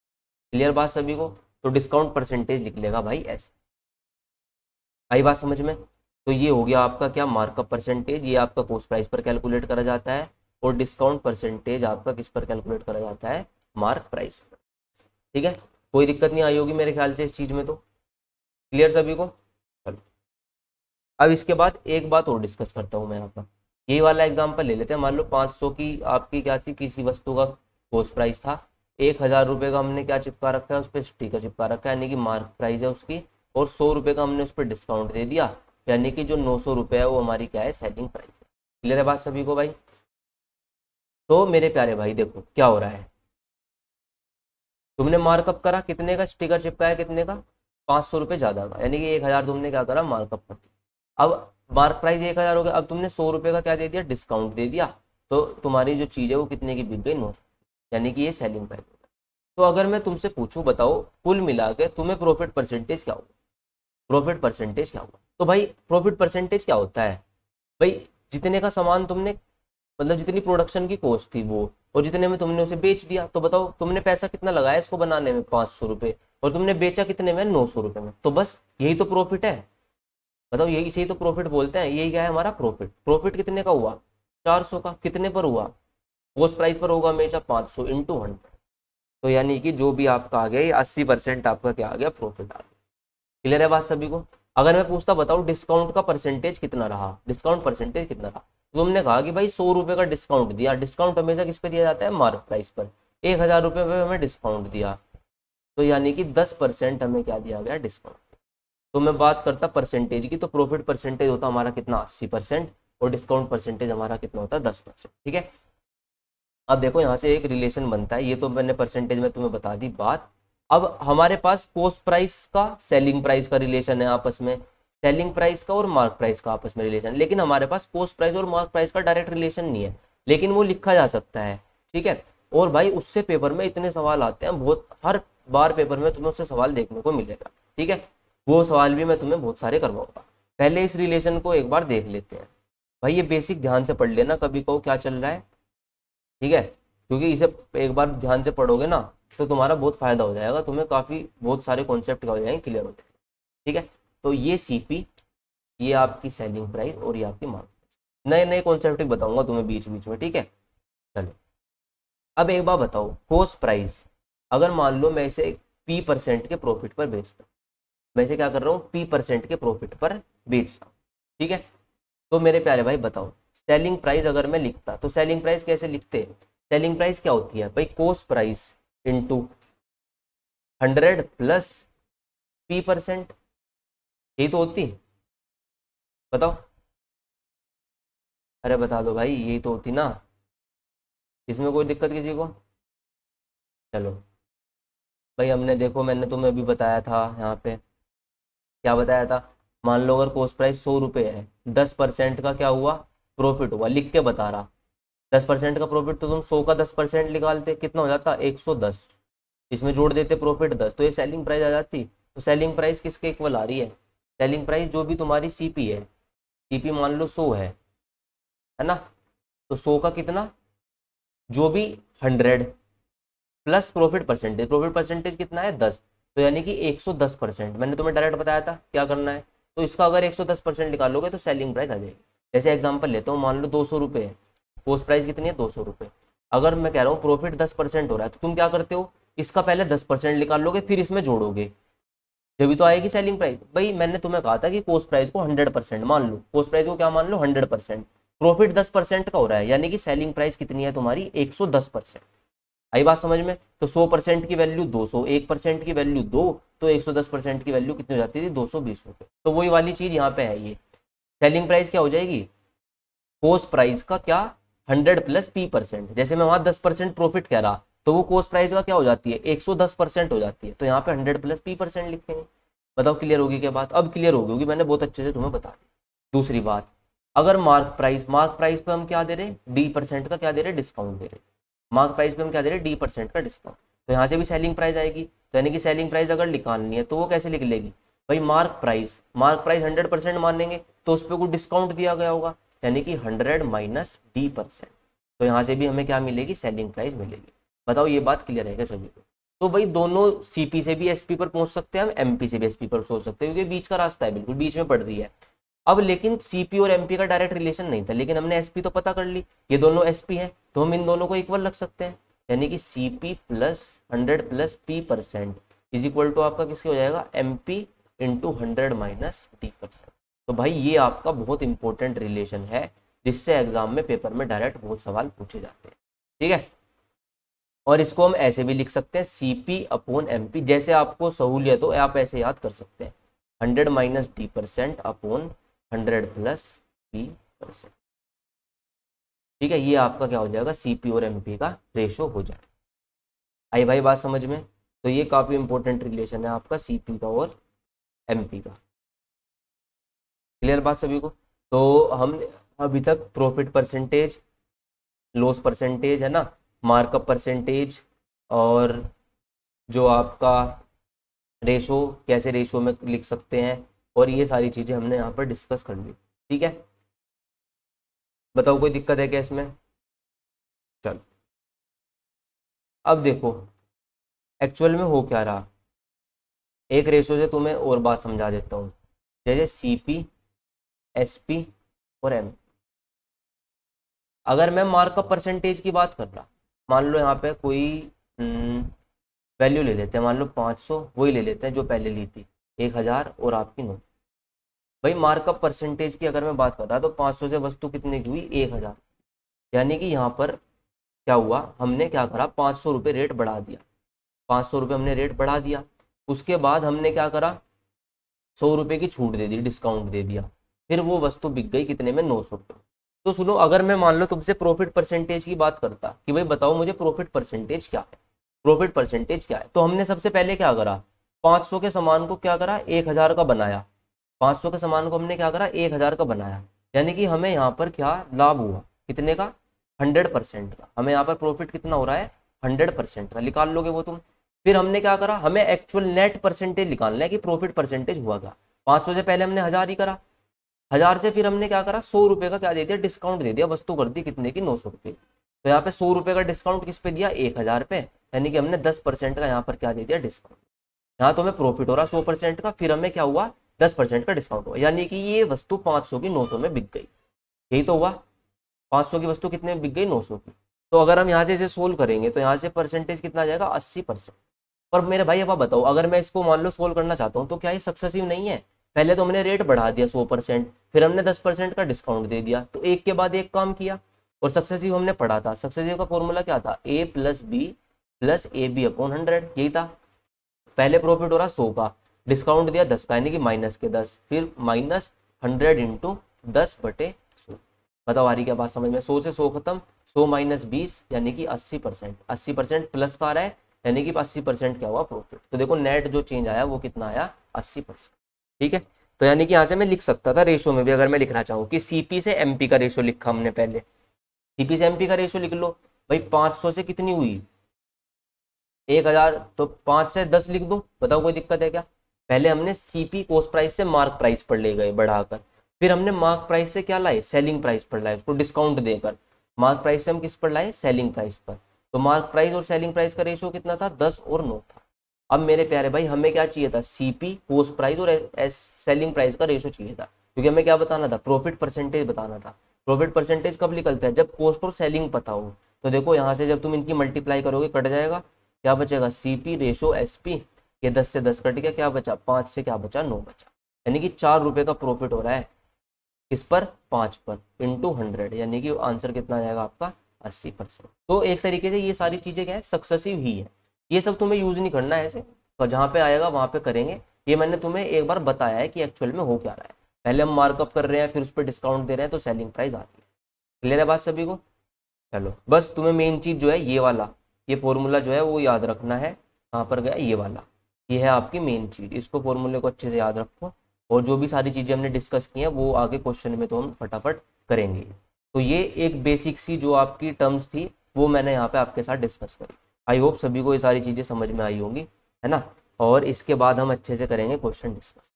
Clear बात सभी को? तो डिस्काउंट परसेंटेज लिख लेगा भाई ऐसे। आई बात समझ में? तो ये हो गया आपका क्या, मार्कअप परसेंटेज, ये आपका कॉस्ट प्राइस पर कैलकुलेट करा जाता है, और डिस्काउंट परसेंटेज आपका किस पर कैलकुलेट करा जाता है, मार्क प्राइस पर। ठीक है, कोई दिक्कत नहीं आई होगी मेरे ख्याल से इस चीज में। तो क्लियर सभी को? चलो अब इसके बाद एक बात और डिस्कस करता हूँ मैं यहाँ पर। यही वाला एग्जांपल ले लेते हैं। मान लो पाँच सौ की आपकी क्या थी, किसी वस्तु का कॉस्ट प्राइस था, एक हजार रुपये का हमने क्या चिपका रखा है, उस पर स्टिकर चिपका रखा है, यानी कि मार्क प्राइस है उसकी, और सौ रुपये का हमने उस पर डिस्काउंट दे दिया, यानी कि जो नौ सौ रुपये है वो हमारी क्या है, सेलिंग प्राइस है। क्लियर है बात सभी को भाई? तो मेरे प्यारे भाई देखो क्या हो रहा है, तुमने मार्कअप करा कितने का, स्टिकर चिपकाया कितने का, पाँच सौ रुपये ज़्यादा का, यानी कि एक हज़ार तुमने क्या करा, मार्कअप कर दिया। अब मार्क प्राइस एक हज़ार हो गया, अब तुमने सौ रुपये का क्या दे दिया, डिस्काउंट दे दिया, तो तुम्हारी जो चीज़ है वो कितने की बिक गई, नौ सौ, यानी कि ये सेलिंग प्राइस हो गया। तो अगर मैं तुमसे पूछूं बताओ कुल मिला के तुम्हें प्रॉफिट परसेंटेज क्या होगा, प्रॉफिट परसेंटेज क्या होगा? तो भाई प्रॉफिट परसेंटेज क्या होता है भाई, जितने का सामान तुमने, मतलब जितनी प्रोडक्शन की कॉस्ट थी वो, और जितने में तुमने उसे बेच दिया, तो बताओ तुमने पैसा कितना लगाया इसको बनाने में, पाँच सौ रुपये, और तुमने बेचा कितने में, नौ सौ रुपये में, तो बस यही तो प्रॉफिट है। बताओ यही, इसे तो प्रॉफिट बोलते हैं, यही क्या है हमारा प्रॉफिट। प्रॉफिट कितने का हुआ, चार सौ का, कितने पर हुआ, कॉस्ट प्राइस पर होगा हमेशा, पाँच सौ इंटू हंड्रेड, तो यानी कि जो भी आपका आ गया ये अस्सी परसेंट आपका क्या आ गया, प्रॉफिट आ गया। क्लियर है बात सभी को? अगर मैं पूछता बताओ डिस्काउंट का परसेंटेज कितना रहा, डिस्काउंट परसेंटेज कितना रहा, तो तुमने कहा कि भाई सौ रुपए का डिस्काउंट दिया, डिस्काउंट हमेशा किस पे दिया जाता है, मार्क प्राइस पर, एक हजार रुपये पे हमें डिस्काउंट दिया, तो यानी कि दस परसेंट हमें क्या दिया गया, डिस्काउंट। तो मैं बात करता परसेंटेज की, तो प्रॉफिट परसेंटेज होता हमारा कितना, अस्सी परसेंट, और डिस्काउंट परसेंटेज हमारा कितना होता है, दस परसेंट। ठीक है, अब देखो यहाँ से एक रिलेशन बनता है, ये तो मैंने परसेंटेज में तुम्हें बता दी बात। अब हमारे पास कॉस्ट प्राइस का सेलिंग प्राइस का रिलेशन है आपस में, सेलिंग प्राइस का और मार्क प्राइस का आपस में रिलेशन, लेकिन हमारे पास कॉस्ट प्राइस और मार्क प्राइस का डायरेक्ट रिलेशन नहीं है, लेकिन वो लिखा जा सकता है। ठीक है, और भाई उससे पेपर में इतने सवाल आते हैं, बहुत, हर बार पेपर में तुम्हें उससे सवाल देखने को मिलेगा। ठीक है, वो सवाल भी मैं तुम्हें बहुत सारे करवाऊंगा। पहले इस रिलेशन को एक बार देख लेते हैं भाई, ये बेसिक ध्यान से पढ़ लेना, कभी कहो क्या चल रहा है। ठीक है, क्योंकि इसे एक बार ध्यान से पढ़ोगे ना तो तुम्हारा बहुत फायदा हो जाएगा, तुम्हें काफी बहुत सारे कॉन्सेप्ट हो जाएंगे, क्लियर हो जाएंगे। ठीक है, तो ये सीपी, ये आपकी सेलिंग प्राइस, और ये आपकी मार्क प्राइस, नए नए कॉन्सेप्ट बताऊंगा तुम्हें बीच बीच में। ठीक है, चलो अब एक बार बताओ, कॉस्ट प्राइस अगर मान लो मैं इसे पी परसेंट के प्रॉफिट पर बेचता हूँ, मैं इसे क्या कर रहा हूँ, पी परसेंट के प्रॉफिट पर बेच रहा हूँ। ठीक है, तो मेरे प्यारे भाई बताओ, सेलिंग प्राइस अगर मैं लिखता, तो सेलिंग प्राइस कैसे लिखते, सेलिंग प्राइस क्या होती है भाई, cost price into hundred plus P percent, यही तो होती, बताओ, अरे बता दो भाई, यही तो होती ना, इसमें कोई दिक्कत किसी को? चलो भाई, हमने देखो मैंने तुम्हें अभी बताया था यहाँ पे, क्या बताया था, मान लो अगर कॉस्ट प्राइस सौ रुपये है, दस परसेंट का क्या हुआ, प्रॉफिट हुआ, लिख के बता रहा, दस परसेंट का प्रॉफिट, तो तुम सौ का दस परसेंट निकालते, कितना हो जाता, एक सौ दस, इसमें जोड़ देते प्रॉफिट दस, तो ये सेलिंग प्राइस आ जाती। तो सेलिंग प्राइस किसके इक्वल आ रही है, सेलिंग प्राइस जो भी तुम्हारी सीपी है, सीपी मान लो सौ है है ना, तो सौ का कितना, जो भी hundred plus profit percentage, profit percentage कितना है, दस, तो यानी कि एक सौ दस परसेंट, मैंने तुम्हें डायरेक्ट बताया था क्या करना है, तो इसका अगर एक सौ दस परसेंट निकालोगे तो सेलिंग प्राइस आ जाएगी। जैसे एग्जांपल लेता हूँ, मान लो दो सौ रुपये है, कॉस्ट प्राइस कितनी है, दो सौ रुपये, अगर मैं कह रहा हूँ प्रॉफिट दस परसेंट हो रहा है, तो तुम क्या करते हो, इसका पहले दस परसेंट निकाल लोगे, फिर इसमें जोड़ोगे, जब तो आएगी सेलिंग प्राइस। भाई मैंने तुम्हें कहा था कि कॉस्ट प्राइस को हंड्रेड परसेंट मान लो, कॉस्ट प्राइस को क्या मान लो, हंड्रेड परसेंट, प्रॉफिट दस परसेंट का हो रहा है, यानी कि सेलिंग प्राइस कितनी है तुम्हारी, एक सौ दस परसेंट। आई बात समझ में? तो सौ परसेंट की वैल्यू दो सौ, एक परसेंट की वैल्यू दो, तो एक सौ दस परसेंट की वैल्यू कितनी हो जाती थी, दो सौ बीस रुपये। तो वही वाली चीज यहाँ पे है, ये सेलिंग प्राइस क्या हो जाएगी, कॉस्ट प्राइस का क्या, हंड्रेड प्लस पी परसेंट, जैसे मैं वहां दस परसेंट प्रॉफिट कह रहा, तो वो कॉस्ट प्राइस का क्या हो जाती है, एक सौ दस परसेंट हो जाती है, तो यहाँ पे हंड्रेड प्लस पी परसेंट लिखेंगे। बताओ क्लियर होगी क्या बात? अब क्लियर होगी, मैंने बहुत अच्छे से तुम्हें बता दिया। दूसरी बात, अगर मार्क प्राइस, मार्क प्राइस पे हम क्या दे रहे, डी परसेंट का क्या दे रहे, डिस्काउंट दे रहे, मार्क प्राइस पे हम क्या दे रहे, डी परसेंट का डिस्काउंट, तो यहाँ से भी सेलिंग प्राइस आएगी, तो यानी कि सेलिंग प्राइस अगर निकालनी है तो वो कैसे लिख लेगी भाई, mark price, mark price hundred percent मानेंगे तो उस पर कुछ डिस्काउंट दिया गया होगा, यानी कि हंड्रेड माइनस डी परसेंट, तो यहाँ से भी हमें क्या मिलेगी, सेलिंग प्राइस मिलेगी। बताओ ये बात क्लियर है क्या सभी को? तो भाई दोनों सीपी से भी एसपी पर पहुंच सकते हैं, हम एमपी से भी एसपी पर सोच सकते हैं, क्योंकि बीच का रास्ता है, बिल्कुल बीच में पड़ रही है। अब लेकिन सीपी और एमपी का डायरेक्ट रिलेशन नहीं था, लेकिन हमने एसपी तो पता कर ली, ये दोनों एसपी हैं, तो हम इन दोनों को इक्वल रख सकते हैं, यानी कि CP plus hundred plus P percent is equal to आपका किसके हो जाएगा, MP into hundred minus D percent. तो भाई ये आपका बहुत इंपॉर्टेंट रिलेशन है, जिससे एग्जाम में पेपर में डायरेक्ट बहुत सवाल पूछे जाते हैं, ठीक है। और इसको हम ऐसे भी लिख सकते हैं, सीपी अपॉन एमपी, जैसे आपको सहूलियत हो आप ऐसे याद कर सकते हैं, hundred minus D percent upon hundred plus P percent, ठीक है। ये आपका क्या हो जाएगा, सीपी और एमपी का रेशो हो जाएगा। आई भाई बात समझ में? तो ये काफी इंपॉर्टेंट रिलेशन है आपका सीपी का और एमपी का। क्लियर बात सभी को? तो हम अभी तक प्रॉफिट परसेंटेज, लॉस परसेंटेज है ना, मार्कअप परसेंटेज, और जो आपका रेशो, कैसे रेशो में लिख सकते हैं, और ये सारी चीजें हमने यहाँ पर डिस्कस कर ली, ठीक है। बताओ कोई दिक्कत है क्या इसमें? चलो अब देखो एक्चुअल में हो क्या रहा, एक रेशो से तुम्हें और बात समझा देता हूँ। जैसे सीपी, एसपी और एम, अगर मैं मार्कअप परसेंटेज की बात कर रहा, मान लो यहाँ पे कोई वैल्यू ले लेते हैं, मान लो पाँच सौ, वही ले लेते हैं जो पहले ली थी, एक हज़ार और आपकी नौ। भाई मार्कअप परसेंटेज की अगर मैं बात कर रहा तो पाँच सौ से वस्तु कितने की हुई, एक हज़ार, यानी कि यहाँ पर क्या हुआ, हमने क्या करा, पाँच सौ रुपये रेट बढ़ा दिया, पाँच सौ रुपये हमने रेट बढ़ा दिया। उसके बाद हमने क्या करा, सौ रुपये की छूट दे दी, डिस्काउंट दे दिया, फिर वो वस्तु बिक गई कितने में, नौ सौ रुपये। तो सुनो, अगर मैं मान लो तुमसे प्रॉफिट परसेंटेज की बात करता कि भाई बताओ मुझे प्रॉफिट परसेंटेज क्या है, प्रॉफिट परसेंटेज क्या है, तो हमने सबसे पहले क्या करा, पाँच सौ के सामान को क्या करा, एक हज़ार का बनाया, पाँच सौ के सामान को हमने क्या करा, एक हज़ार का बनाया, यानी कि हमें यहाँ पर क्या लाभ हुआ, कितने का, हंड्रेड परसेंट का। हमें यहाँ पर प्रॉफिट कितना हो रहा है, हंड्रेड परसेंट का, निकाल लोगे वो तुम। फिर हमने क्या करा, हमें एक्चुअल नेट परसेंटेज निकालना है कि प्रॉफिट परसेंटेज हुआ क्या। पाँच सौ से पहले हमने हज़ार ही करा, हजार से फिर हमने क्या करा, सौ रुपए का क्या दे दिया, डिस्काउंट दे दिया, वस्तु कर दी कितने की, नौ सौ रुपए। तो यहाँ पे सौ रुपए का डिस्काउंट किस पे दिया, एक हजार पे, यानी कि हमने दस परसेंट का यहाँ पर क्या दे दिया, डिस्काउंट। यहाँ तो हमें प्रॉफिट हो रहा सौ परसेंट का, फिर हमें क्या हुआ, दस परसेंट का डिस्काउंट हुआ, यानी कि ये वस्तु पाँच सौ की नौ सौ में बिक गई। यही तो हुआ, पाँच सौ की वस्तु कितने में बिक गई, नौ सौ की। तो अगर हम यहाँ से इसे सोल्व करेंगे तो यहाँ से परसेंटेज कितना आ जाएगा, अस्सी परसेंट। पर मेरे भाई अब आप बताओ, अगर मैं इसको मान लो सोल्व करना चाहता हूँ तो क्या ये सक्सेसिव नहीं है? पहले तो हमने रेट बढ़ा दिया सौ परसेंट, फिर हमने दस परसेंट का डिस्काउंट दे दिया, तो एक के बाद एक काम किया। और सक्सेसिव हमने पढ़ा था, सक्सेसिव का फॉर्मूला क्या था, A plus B plus A B upon hundred, यही था। पहले प्रॉफिट हो रहा सौ का, डिस्काउंट दिया दस का, यानी कि माइनस के दस, फिर माइनस हंड्रेड इंटू दस बटे सौ। बताओ आ रही क्या बात समझ में? सौ से सौ खत्म, सौ माइनस बीस यानी कि अस्सी परसेंट, अस्सी परसेंट प्लस का आ रहा है, यानी कि अस्सी परसेंट क्या हुआ, प्रॉफिट। तो देखो नेट जो चेंज आया वो कितना आया, अस्सी परसेंट, ठीक है। तो यानी कि यहाँ से मैं लिख सकता था रेशो में भी, अगर मैं लिखना चाहूँ कि सीपी से एमपी का रेशो लिखा हमने पहले, सीपी से एमपी का रेशो लिख लो। भाई पाँच सौ से कितनी हुई, एक हजार, तो पाँच से दस लिख दूं, बताओ कोई दिक्कत है क्या? पहले हमने सीपी कॉस्ट प्राइस से मार्क प्राइस पर ले गए बढ़ाकर, फिर हमने मार्क प्राइस से क्या लाए, सेलिंग प्राइस पर लाए, उसको डिस्काउंट देकर। मार्क प्राइस से हम किस पर लाए, सेलिंग प्राइस पर। तो मार्क प्राइस और सेलिंग प्राइस का रेशो कितना था, दस और नौ था। अब मेरे प्यारे भाई हमें क्या चाहिए था, सीपी कॉस्ट प्राइस और सेलिंग प्राइस का रेशो चाहिए था, क्योंकि हमें क्या बताना था, प्रॉफिट परसेंटेज बताना था। प्रॉफिट परसेंटेज कब निकलता है, जब कॉस्ट और सेलिंग पता हो। तो देखो यहाँ से जब तुम इनकी मल्टीप्लाई करोगे कट जाएगा, क्या बचेगा, सीपी रेशो एसपी, ये दस से दस कट गया, क्या बचा, पाँच से क्या बचा, नौ बचा, यानी कि चार रुपए का प्रॉफिट हो रहा है किस पर, पाँच पर, इंटू हंड्रेड, यानी कि आंसर कितना आ जाएगा आपका, अस्सी परसेंट। तो एक तरीके से ये सारी चीजें क्या है, सक्सेसिव ही है। ये सब तुम्हें यूज नहीं करना है ऐसे, तो जहाँ पे आएगा वहां पे करेंगे। ये मैंने तुम्हें एक बार बताया है कि एक्चुअल में हो क्या रहा है। पहले हम मार्कअप कर रहे हैं, फिर उस पर डिस्काउंट दे रहे हैं, तो सेलिंग प्राइस आ रही है। क्लियर है बात सभी को? चलो बस तुम्हें मेन चीज जो है ये वाला, ये फॉर्मूला जो है वो याद रखना है। कहाँ पर गया ये वाला, ये है आपकी मेन चीज, इसको फॉर्मूले को अच्छे से याद रखो। और जो भी सारी चीजें हमने डिस्कस की हैं वो आगे क्वेश्चन में तो हम फटाफट करेंगे। तो ये एक बेसिक सी जो आपकी टर्म्स थी वो मैंने यहाँ पे आपके साथ डिस्कस करी। आई होप सभी को ये सारी चीजें समझ में आई होंगी, है ना। और इसके बाद हम अच्छे से करेंगे क्वेश्चन डिस्कस।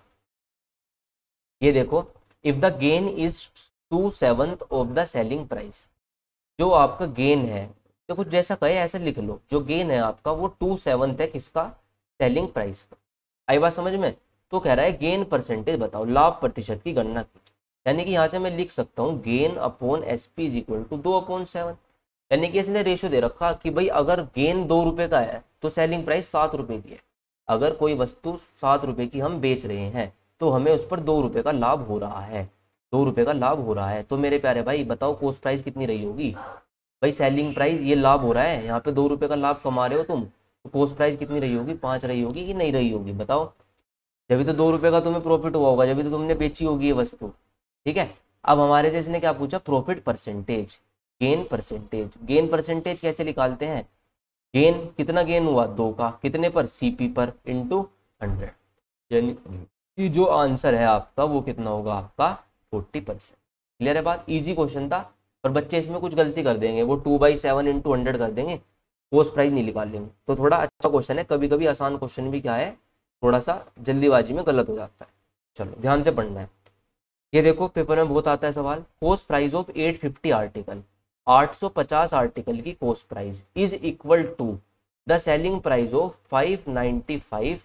ये देखो, if the gain is two seventh of the selling price, जो आपका गेन है तो कुछ जैसा कहे ऐसे लिख लो, जो गेन है आपका वो टू सेवन्थ है किसका, सेलिंग प्राइस का। आई बात समझ में। तो कह रहा है गेन परसेंटेज बताओ, लाभ प्रतिशत की गणना की। यानी कि यहाँ से मैं लिख सकता हूँ gain upon S P is equal to दो अपॉन सेवन। यानी कि इसने रेशियो दे रखा कि भाई अगर गेन दो रुपए का है तो सेलिंग प्राइस सात रुपए की है। अगर कोई वस्तु सात रुपए की हम बेच रहे हैं तो हमें उस पर दो रुपए का लाभ हो रहा है, दो रुपए का लाभ हो रहा है। तो मेरे प्यारे भाई बताओ कॉस्ट प्राइस कितनी रही होगी। भाई सेलिंग प्राइस ये लाभ हो रहा है, यहाँ पे दो रुपए का लाभ कमा रहे हो तुम, तो कॉस्ट प्राइस कितनी रही होगी, पाँच रही होगी कि नहीं रही होगी बताओ। जब भी तो दो रुपए का तुम्हें प्रॉफिट हुआ होगा, जब भी तो तुमने बेची होगी ये वस्तु। ठीक है। अब हमारे से इसने क्या पूछा, profit percentage, gain percentage. Gain percentage कैसे निकालते हैं, गेन कितना गेन हुआ, दो का, कितने पर, सीपी पर इंटू हंड्रेड। यानी कि जो आंसर है आपका वो कितना होगा, आपका फोर्टी परसेंट। क्लियर है बात, इजी क्वेश्चन था। पर बच्चे इसमें कुछ गलती कर देंगे, वो two by seven into hundred कर देंगे, कॉस्ट प्राइस नहीं निकालेंगे। तो थोड़ा अच्छा क्वेश्चन है, कभी कभी आसान क्वेश्चन भी क्या है थोड़ा सा जल्दीबाजी में गलत हो जाता है। चलो ध्यान से पढ़ना है। ये देखो पेपर में बहुत आता है सवाल, cost price of eight fifty article, आठ सौ पचास आर्टिकल की cost price is equal to the selling price of five ninety five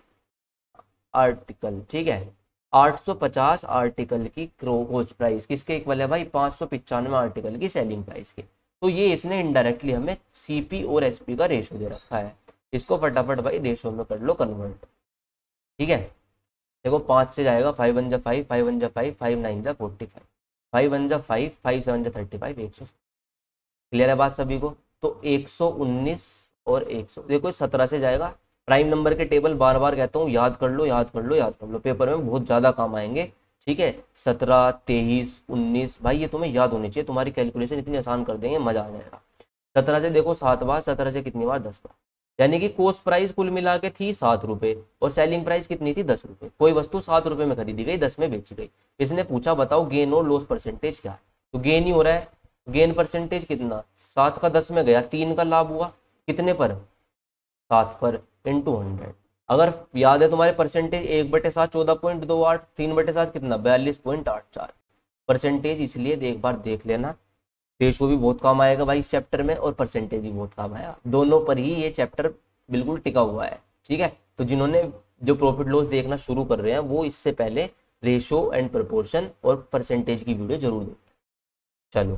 article. ठीक है, आठ सौ पचास आर्टिकल की कॉस्ट प्राइस किसके इक्वल है भाई, पाँच सौ पचानवे आर्टिकल की सेलिंग प्राइस के। तो ये इसने इनडायरेक्टली हमें सीपी और एसपी का रेशो दे रखा है। इसको फटाफट भाई रेशो में कर लो कन्वर्ट। ठीक है, देखो पाँच से जाएगा, फाइव वन जा फाइव, फाइव वन जा फाइव, फाइव नाइन जा फोर्टी फाइव, फाइव वन जा फाइव, फाइव सेवन जा थर्टी फाइव, एक सौ। क्लियर है बात सभी को। तो एक सौ उन्नीस और एक सौ, देखो सत्रह से जाएगा। प्राइम नंबर के टेबल बार बार कहता हूँ याद कर लो, याद कर लो, याद कर लो, पेपर में बहुत ज़्यादा काम आएंगे। ठीक है, सत्रह, तेईस, उन्नीस, भाई ये तुम्हें याद होनी चाहिए, तुम्हारी कैलकुलेशन इतनी आसान कर देंगे, मजा आ जाएगा। सत्रह से देखो सात बार, सत्रह से कितनी बार, दस बार। यानी कि कॉस्ट प्राइस कुल मिला के थी सात रुपए और सेलिंग प्राइस कितनी थी, दस रुपए। कोई वस्तु सात रुपए में खरीदी गई, दस में बेची गई। इसने पूछा बताओ गेन और लॉस परसेंटेज क्या है, तो गेन ही हो रहा है। गेन परसेंटेज कितना, सात का दस में गया, तीन का लाभ हुआ, कितने पर, सात पर इंटू हंड्रेड। अगर याद है तुम्हारे परसेंटेज एक बटे सात चौदह पॉइंट दो आठ, तीन बटे सात कितना, बयालीस पॉइंट आठ चार परसेंटेज। इसलिए एक बार देख लेना, रेशो भी बहुत काम आएगा भाई इस चैप्टर में और परसेंटेज भी बहुत काम आएगा, दोनों पर ही ये चैप्टर बिल्कुल टिका हुआ है। ठीक है, तो जिन्होंने जो प्रॉफिट लॉस देखना शुरू कर रहे हैं वो इससे पहले रेशो एंड प्रोपोर्शन और परसेंटेज की वीडियो जरूर देखें। चलो,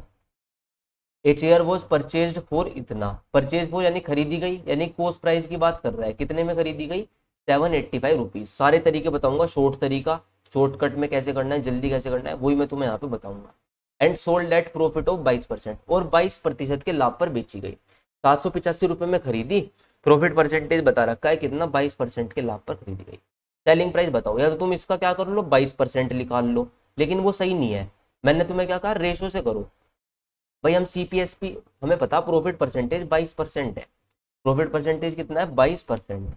a chair was purchased for इतना, परचेज फॉर यानी खरीदी गई, यानी कॉस्ट प्राइस की बात कर रहा है, कितने में खरीदी गई, सेवन एट्टी फाइव रुपीज। सारे तरीके बताऊंगा, शॉर्ट तरीका, शॉर्टकट में कैसे करना है, जल्दी कैसे करना है, वही मैं तुम्हें यहाँ पे बताऊंगा। And sold at profit of बाईस परसेंट, और बाईस प्रतिशत के लाभ पर बेची गई। सात सौ पिचासी रुपए में खरीदी, प्रॉफिट परसेंटेज बता रखा है कितना, बाईस परसेंट के लाभ पर खरीदी गई। सेलिंग प्राइस बताओ, या तो तुम इसका क्या कर लो, बाईस परसेंट निकाल लो, लेकिन वो सही नहीं है। मैंने तुम्हें क्या कहा, रेशो से करो। भाई हम सीपीएसपी, हमें पता प्रॉफिट परसेंटेज बाईस परसेंट है, प्रॉफिट परसेंटेज कितना है, बाईस परसेंट।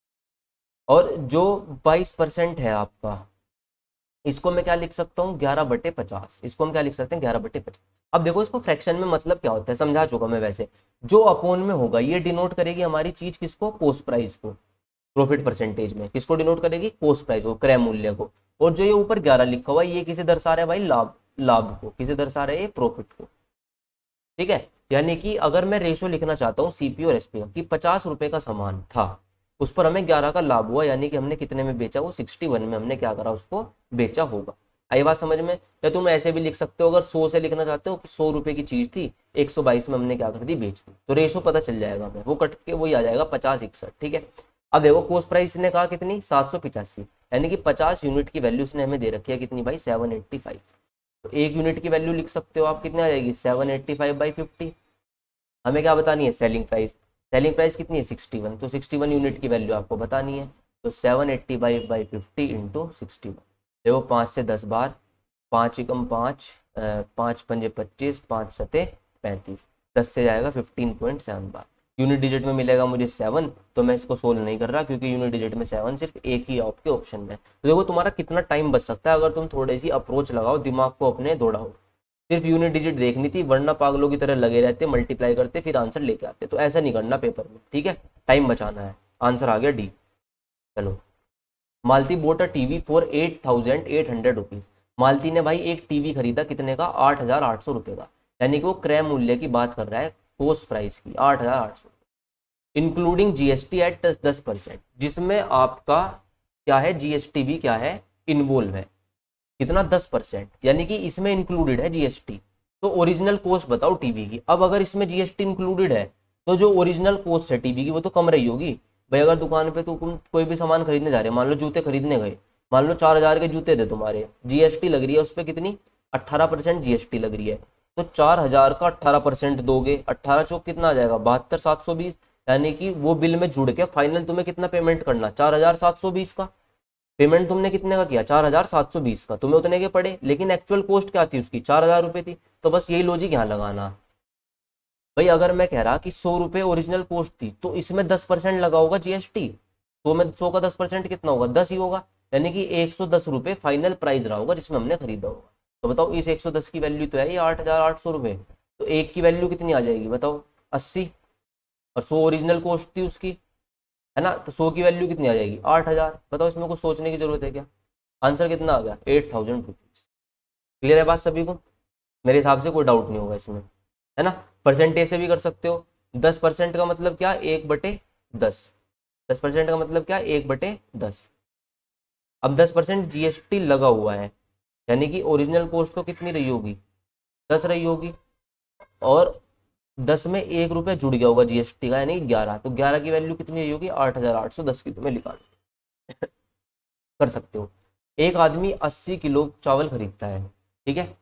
और जो बाईस परसेंट है आपका, इसको मैं क्या लिख सकता हूँ, ग्यारह बटे पचास। इसको हम क्या लिख सकते हैं, ग्यारह बटे पचास। अब देखो इसको फ्रैक्शन में मतलब क्या होता है, समझा चुका मैं वैसे। जो अपोन में होगा ये डिनोट करेगी हमारी चीज किसको, कॉस्ट प्राइस को। प्रॉफिट परसेंटेज में किसको डिनोट करेगी, कॉस्ट प्राइस को, क्रय मूल्य को। और जो ये ऊपर ग्यारह लिखा हुआ ये किसे दर्शा रहा है भाई, लाभ, लाभ को। किसे दर्शा रहा है ये, प्रॉफिट को। ठीक है, यानी कि अगर मैं रेशो लिखना चाहता हूँ सीपी और एसपी का, कि पचास रुपए का सामान था, उस पर हमें ग्यारह का लाभ हुआ, यानी कि हमने कितने में बेचा, वो इकसठ में हमने क्या करा, उसको बेचा होगा। आई बात समझ में। या तुम ऐसे भी लिख सकते हो, अगर सौ से लिखना चाहते हो कि सौ रुपए की चीज थी, एक सौ बाईस में हमने क्या कर दी, बेच दी, तो रेशो पता चल जाएगा हमें, वो कट के वही आ जाएगा पचास इकसठ। ठीक है, अब देखो कॉस्ट प्राइस ने कहा कितनी, सात सौ पिचासी, यानी कि पचास यूनिट की वैल्यू इसने हमें दे रखी है कितनी भाई, सेवन एट्टी फाइव। तो एक यूनिट की वैल्यू लिख सकते हो आप, कितनी आ जाएगी, seven eighty five by fifty. हमें क्या बतानी है, सेलिंग प्राइस। सेलिंग प्राइस कितनी है, सिक्सटी वन, तो सिक्सटी वन यूनिट की वैल्यू आपको बतानी है। तो seven eighty five by fifty into sixty one. देखो पाँच से दस बार, पाँच एकम पाँच, पाँच पंजे पच्चीस, पाँच सते पैंतीस, दस से जाएगा फिफ्टीन पॉइंट सेवन बार। यूनिट डिजिट में मिलेगा मुझे सेवन, तो मैं इसको सोल्व नहीं कर रहा क्योंकि यूनिट डिजिट में सेवन सिर्फ एक ही आपके ऑप्शन में। तो देखो तुम्हारा कितना टाइम बच सकता है अगर तुम थोड़ी सी अप्रोच लगाओ, दिमाग को अपने दौड़ाओ। सिर्फ यूनिट डिजिट देखनी थी, वरना पागलों की तरह लगे रहते, मल्टीप्लाई करते, फिर आंसर लेके आते। तो ऐसा नहीं करना पेपर में, ठीक है, टाइम बचाना है। आंसर आ गया डी। चलो, Malti bought a TV for eight thousand eight hundred rupees. Malti ने भाई एक टीवी खरीदा, कितने का, आठ हजार आठ सौ रुपए का। यानी कि वो क्रय मूल्य की बात कर रहा है, कोस्ट प्राइस की आठ हजार आठ सौ इंक्लूडिंग जीएसटी एट दस परसेंट, जिसमें आपका क्या है, जीएसटी भी क्या है, इन्वॉल्व है। कितना, दस परसेंट, यानी कि इसमें इंक्लूडेड है जीएसटी। तो ओरिजिनल कॉस्ट बताओ टीवी की। अब अगर इसमें जीएसटी इंक्लूडेड है तो जो ओरिजिनल कॉस्ट है टीवी की वो तो कम रही होगी भाई। अगर दुकान पे तो तुम कोई भी सामान खरीदने जा रहे हो, मान लो जूते खरीदने गए, मान लो चार हजार के जूते थे तुम्हारे, जीएसटी लग रही है उस पर कितनी, अट्ठारह परसेंट जीएसटी लग रही है। तो चार हजार का अट्ठारह परसेंट दोगे, अट्ठारह चौक कितना आ जाएगा, बहत्तर सात सौ बीस, यानी कि वो बिल में जुड़ के फाइनल तुम्हें कितना पेमेंट करना, चार हजार सात सौ बीस का पेमेंट तुमने कितने का किया, चार हजार सात सौ बीस का, तुम्हें उतने के पड़े, लेकिन एक्चुअल कॉस्ट क्या थी उसकी, चार हजार रुपए थी। तो बस यही लॉजिक यहाँ लगाना भाई। अगर मैं कह रहा कि सौ रुपए ओरिजिनल कॉस्ट थी तो इसमें दस परसेंट लगा होगा जीएसटी, तो मैं सौ का दस परसेंट कितना होगा, दस ही होगा, यानी कि एक सौ दस रुपए फाइनल प्राइस रहा होगा जिसमें हमने खरीदा होगा। तो बताओ इस एक सौ दस की वैल्यू तो है ये आठ हजार आठ सौ रुपए, तो एक की वैल्यू कितनी आ जाएगी बताओ, अस्सी, और सौ ओरिजिनल कॉस्ट थी उसकी, है ना, तो सौ की वैल्यू कितनी आ जाएगी, आठ हजार। बताओ इसमें कुछ सोचने की जरूरत है क्या, आंसर कितना आ गया, एट थाउजेंड रुपीज। क्लियर है बात सभी को, मेरे हिसाब से कोई डाउट नहीं होगा इसमें, है ना। परसेंटेज से भी कर सकते हो, दस परसेंट का मतलब क्या, एक बटे दस, दस परसेंट का मतलब क्या, एक बटे दस। अब दस परसेंट जीएसटी लगा हुआ है, यानी कि ओरिजिनल कॉस्ट तो कितनी रही होगी, दस रही होगी, और दस में एक रुपये जुड़ गया होगा जीएसटी का, यानी ग्यारह, तो ग्यारह की वैल्यू कितनी रही होगी, आठ हजार आठ सौ दस की तुम्हें निकाल कर सकते हो। एक आदमी अस्सी किलो चावल खरीदता है, ठीक है,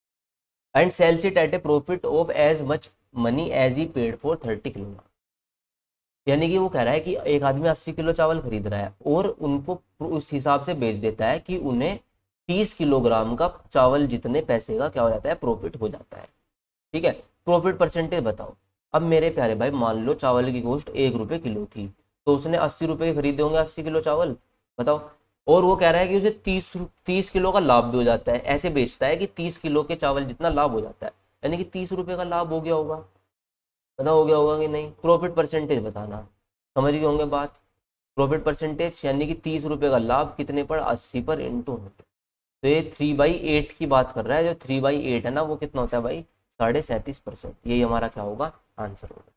and sells it at a profit of as much money as he paid for thirty kilo. यानी कि वो कह रहा है कि एक आदमी अस्सी किलो चावल खरीद रहा है और उनको उस हिसाब से बेच देता है कि उन्हें तीस किलोग्राम का चावल जितने पैसे का क्या हो जाता है, प्रॉफिट हो जाता है। ठीक है, प्रॉफिट परसेंटेज बताओ। अब मेरे प्यारे भाई मान लो चावल की कॉस्ट एक रुपये किलो थी, तो उसने अस्सी रुपये के खरीदे होंगे अस्सी किलो चावल, बताओ। और वो कह रहा है कि उसे तीस तीस किलो का लाभ भी हो जाता है, ऐसे बेचता है कि तीस किलो के चावल जितना लाभ हो जाता है, यानी कि तीस रुपये का लाभ हो गया होगा, पता हो गया होगा कि नहीं। प्रॉफिट परसेंटेज बताना, समझ गए होंगे बात। प्रॉफिट परसेंटेज यानी कि तीस रुपये का लाभ कितने पर, अस्सी पर इंटू हंड्रेड। तो ये थ्री बाई एट की बात कर रहा है, जो थ्री बाई एट है ना वो कितना होता है भाई, साढ़े सैंतीस परसेंट। यही हमारा क्या होगा, आंसर होगा।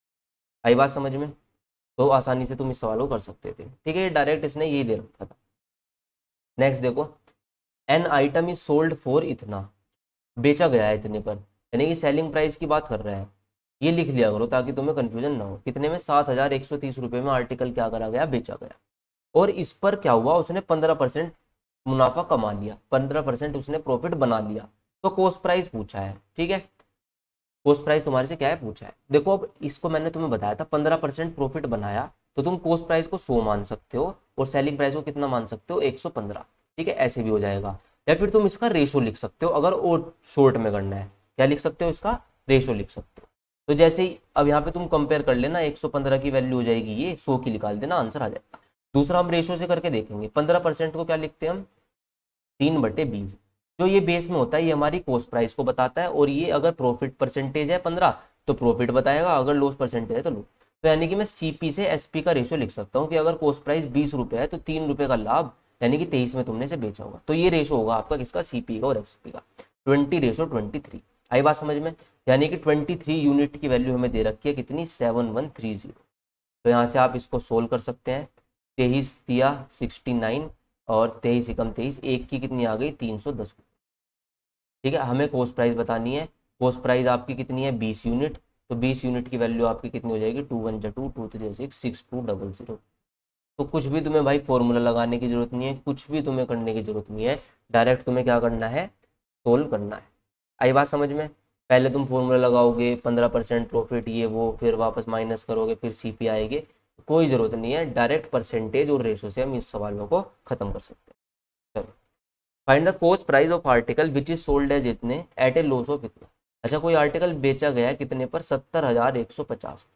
आई बात समझ में, तो आसानी से तुम इस सवाल को कर सकते थे। ठीक है, डायरेक्ट इसने यही दे रखा था। नेक्स्ट देखो, an item is sold for इतना, बेचा गया है इतने पर, यानी कि सेलिंग प्राइस की बात कर रहा है। ये लिख लिया करो ताकि तुम्हें कंफ्यूजन ना हो। कितने में, सात हजार एक सौ तीस रुपये में आर्टिकल क्या करा गया, बेचा गया। और इस पर क्या हुआ, उसने पंद्रह परसेंट मुनाफा कमा लिया, पंद्रह परसेंट उसने प्रॉफिट बना लिया। तो कॉस्ट प्राइस पूछा है, ठीक है, कॉस्ट प्राइस तुम्हारे से क्या है पूछा है। देखो अब इसको मैंने तुम्हें बताया था, पंद्रह परसेंट प्रॉफिट बनाया तो तुम कॉस्ट प्राइस को सौ मान सकते हो और सेलिंग प्राइस को कितना मान सकते हो, एक सौ पंद्रह। ठीक है, ऐसे भी हो जाएगा। या फिर तुम इसका रेशो लिख सकते हो, अगर और शॉर्ट में करना है, क्या लिख सकते हो, इसका रेशो लिख सकते हो। तो जैसे ही अब यहाँ पे तुम कंपेयर कर लेना, एक सौ पंद्रह की वैल्यू हो जाएगी ये, सौ की निकाल देना, आंसर आ जाएगा। दूसरा हम रेशो से करके देखेंगे। पंद्रह परसेंट को क्या लिखते हैं हम, तीन बटे बीस। जो ये बेस में होता है ये हमारी कॉस्ट प्राइस को बताता है, और ये अगर प्रॉफिट परसेंटेज है पंद्रह तो प्रॉफिट बताएगा, अगर लॉस परसेंटेज है तो लॉस। तो यानी कि मैं सीपी से एसपी का रेशो लिख सकता हूँ कि अगर कॉस्ट प्राइस बीस रुपये है तो तीन रुपये का लाभ, यानी कि तेईस में तुमने से बेचा होगा। तो ये रेशो होगा आपका किसका, सीपी का और एसपी का, ट्वेंटी रेशो ट्वेंटी थ्री। आई बात समझ में, यानी कि तेईस यूनिट की वैल्यू हमें दे रखी है कितनी, सेवन वन थ्री जीरो। तो यहाँ से आप इसको सोल्व कर सकते हैं। तेईस दिया सिक्सटी नाइन और तेईस एकम तेईस, एक की कितनी आ गई, तीन सौ दस। ठीक है, हमें कॉस्ट प्राइस बतानी है। कॉस्ट प्राइस आपकी कितनी है, बीस यूनिट, तो बीस यूनिट की वैल्यू आपकी कितनी हो जाएगी, टू वन जा two, two three six, six two double zero. तो कुछ भी तुम्हें भाई फॉर्मूला लगाने की जरूरत नहीं है, कुछ भी तुम्हें करने की जरूरत नहीं है, डायरेक्ट तुम्हें क्या करना है, सोल्व करना है। आई बात समझ में। पहले तुम फॉर्मूला लगाओगे, पंद्रह परसेंट प्रॉफिट ये वो, फिर वापस माइनस करोगे, फिर सीपी आएगी, कोई ज़रूरत नहीं है। डायरेक्ट परसेंटेज और रेशो से हम इस सवालों को ख़त्म कर सकते हैं। चलो, find the cost price of article which is sold as इतने एट ए लॉस ऑफ इतना। अच्छा, कोई आर्टिकल बेचा गया कितने पर, सत्तर हजार एक सौ पचास,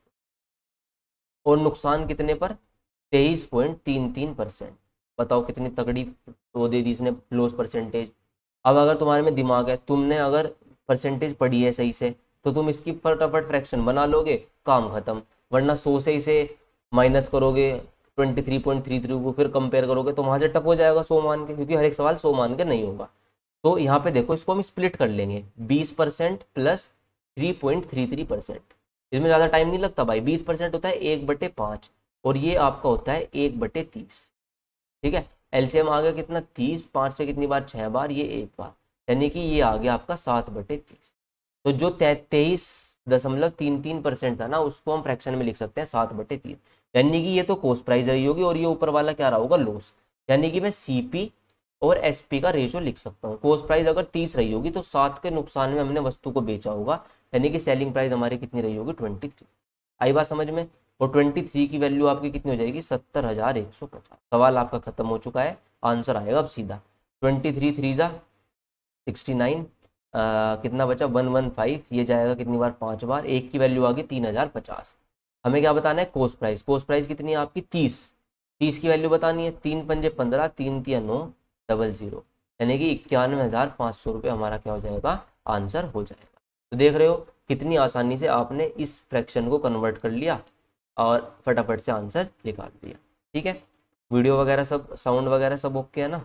और नुकसान कितने पर, तेईस पॉइंट तीन तीन परसेंट। बताओ कितनी तगड़ी वो दे दी इसने लॉस परसेंटेज। अब अगर तुम्हारे में दिमाग है, तुमने अगर परसेंटेज पढ़ी है सही से, तो तुम इसकी फटाफट फ्रैक्शन बना लोगे, काम खत्म। वरना सौ से इसे माइनस करोगे twenty three point three three को, फिर कंपेयर करोगे तो वहाँ से टफ हो जाएगा सौ मान के, क्योंकि हर एक सवाल सौ मान के नहीं होगा। तो यहाँ पे देखो, इसको हम स्प्लिट कर लेंगे, बीस percent plus three point three three percent. इसमें ज़्यादा टाइम नहीं लगता भाई। बीस परसेंट होता है एक बटे पाँच और ये आपका होता है एक बटे तीस। ठीक है, एलसीएम आ गया कितना, तीस, पाँच से कितनी बार, छः बार, ये एक बार, यानी कि ये आ गया आपका सात बटे तीस। तो जो तेईस दशमलव तीन तीन परसेंट था ना, उसको हम फ्रैक्शन में लिख सकते हैं सात बटे तीन, यानी कि ये तो कॉस्ट प्राइस रही होगी और ये ऊपर वाला क्या रहा होगा, लॉस। यानी कि मैं सीपी और एसपी का रेशो लिख सकता हूँ। कॉस्ट प्राइस अगर तीस रही होगी तो सात के नुकसान में हमने वस्तु को बेचा होगा, यानी कि सेलिंग प्राइस हमारी कितनी रही होगी, ट्वेंटी थ्री। आई बात समझ में। और ट्वेंटी थ्री की वैल्यू आपकी कितनी हो जाएगी, सत्तर हजार एक सौ पचास। सवाल आपका खत्म हो चुका है, आंसर आएगा अब सीधा। ट्वेंटी थ्री थ्री जा सिक्सटी नाइन, कितना बचा, वन वन फाइव, ये जाएगा कितनी बार, पाँच बार, एक की वैल्यू आ गई तीन हजार पचास। हमें क्या बताना है, कोस्ट प्राइस। कोस्ट प्राइस कितनी है आपकी, तीस। तीस की वैल्यू बतानी है, तीन पंजे पंद्रह, तीन तिया नौ, डबल जीरो, यानी कि इक्यानवे हजार पाँच सौ रुपये हमारा क्या हो जाएगा, आंसर हो जाएगा। तो देख रहे हो कितनी आसानी से आपने इस फ्रैक्शन को कन्वर्ट कर लिया और फटाफट से आंसर निकाल दिया। ठीक है, वीडियो वगैरह सब, साउंड वगैरह सब ओके है ना।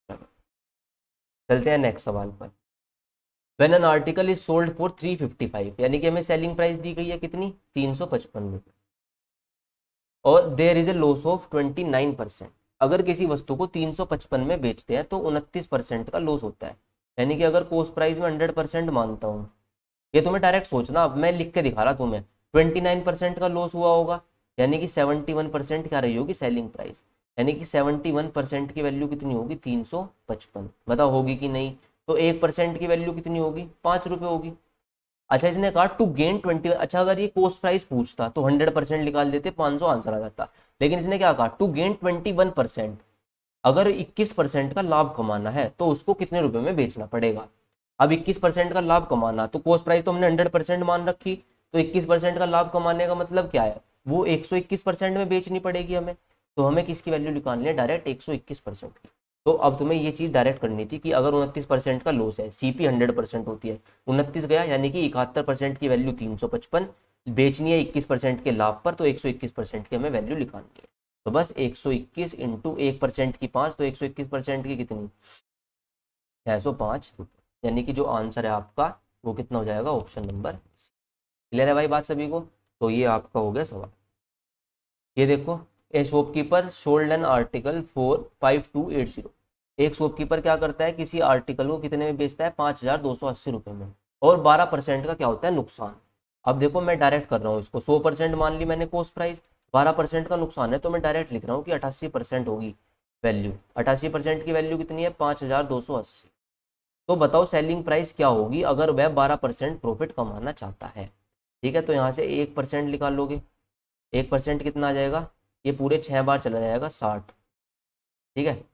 चलते हैं नेक्स्ट सवाल पर। When an article is sold for three fifty five, यानी कि हमें सेलिंग प्राइस दी गई है कितनी, तीन सौ पचपन रुपये, और there is a loss of twenty nine percent. अगर किसी वस्तु को तीन सौ पचपन में बेचते हैं तो उनतीस परसेंट का लॉस होता है। यानी कि अगर कॉस्ट प्राइस में हंड्रेड परसेंट मानता हूँ, ये तुम्हें डायरेक्ट सोचना, अब मैं लिख के दिखा रहा तुम्हें, ट्वेंटी नाइन परसेंट का लॉस हुआ होगा, यानी कि सेवेंटी वन परसेंट क्या रही होगी सेलिंग प्राइस, यानी कि सेवेंटी वन परसेंट की वैल्यू कितनी होगी, तीन सौ पचपन। बताओ होगी कि नहीं। तो एक परसेंट की वैल्यू कितनी होगी, पाँच रुपये होगी। अच्छा, इसने कहा टू गेन ट्वेंटी, अच्छा अगर ये कॉस्ट प्राइस पूछता तो हंड्रेड परसेंट निकाल देते, पाँच सौ आंसर आ जाता। लेकिन इसने क्या कहा, to gain twenty one percent, अगर इक्कीस परसेंट का लाभ कमाना है तो उसको कितने रुपए में बेचना पड़ेगा। अब इक्कीस परसेंट का लाभ कमाना, तो कॉस्ट प्राइस तो हमने हंड्रेड परसेंट मान रखी, तो इक्कीस परसेंट का लाभ कमाने का मतलब क्या है, वो एक सौ इक्कीस परसेंट में बेचनी पड़ेगी हमें। तो हमें किसकी वैल्यू निकालनी है, डायरेक्ट एक सौ इक्कीस परसेंट की। तो अब तुम्हें ये चीज डायरेक्ट करनी थी कि अगर उनतीस परसेंट का लॉस है, सीपी हंड्रेड परसेंट होती है, उनतीस गया, यानी कि इकहत्तर परसेंट की वैल्यू तीन सौ पचपन, बेचनी है इक्कीस परसेंट के लाभ पर, तो एक सौ इक्कीस परसेंट की हमें वैल्यू निकालनी है। तो बस एक सौ इक्कीस इंटू एक परसेंट की पाँच, तो एक सौ इक्कीस परसेंट की कितनी, छः सौ पाँच रुपये, यानी कि जो आंसर है आपका वो कितना हो जाएगा, ऑप्शन नंबर। क्लियर है भाई बात सभी को। तो ये आपका हो गया सवाल। ये देखो, a shopkeeper sold an article for five two eight zero. एक शॉपकीपर क्या करता है, किसी आर्टिकल को कितने में बेचता है, पाँच हजार दो सौ अस्सी रुपये में, और बारह परसेंट का क्या होता है, नुकसान। अब देखो मैं डायरेक्ट कर रहा हूँ इसको, सौ परसेंट मान ली मैंने कॉस्ट प्राइस, बारह परसेंट का नुकसान है, तो मैं डायरेक्ट लिख रहा हूँ कि अठासी परसेंट होगी वैल्यू। अठासी परसेंट की वैल्यू कितनी है, पाँच हजार दो सौ अस्सी। तो बताओ सेलिंग प्राइस क्या होगी अगर वह बारह परसेंट प्रॉफिट कमाना चाहता है। ठीक है, तो यहाँ से एक परसेंट निकाल लोगे, एक परसेंट कितना आ जाएगा, ये पूरे छः बार चला जाएगा, साठ। ठीक है,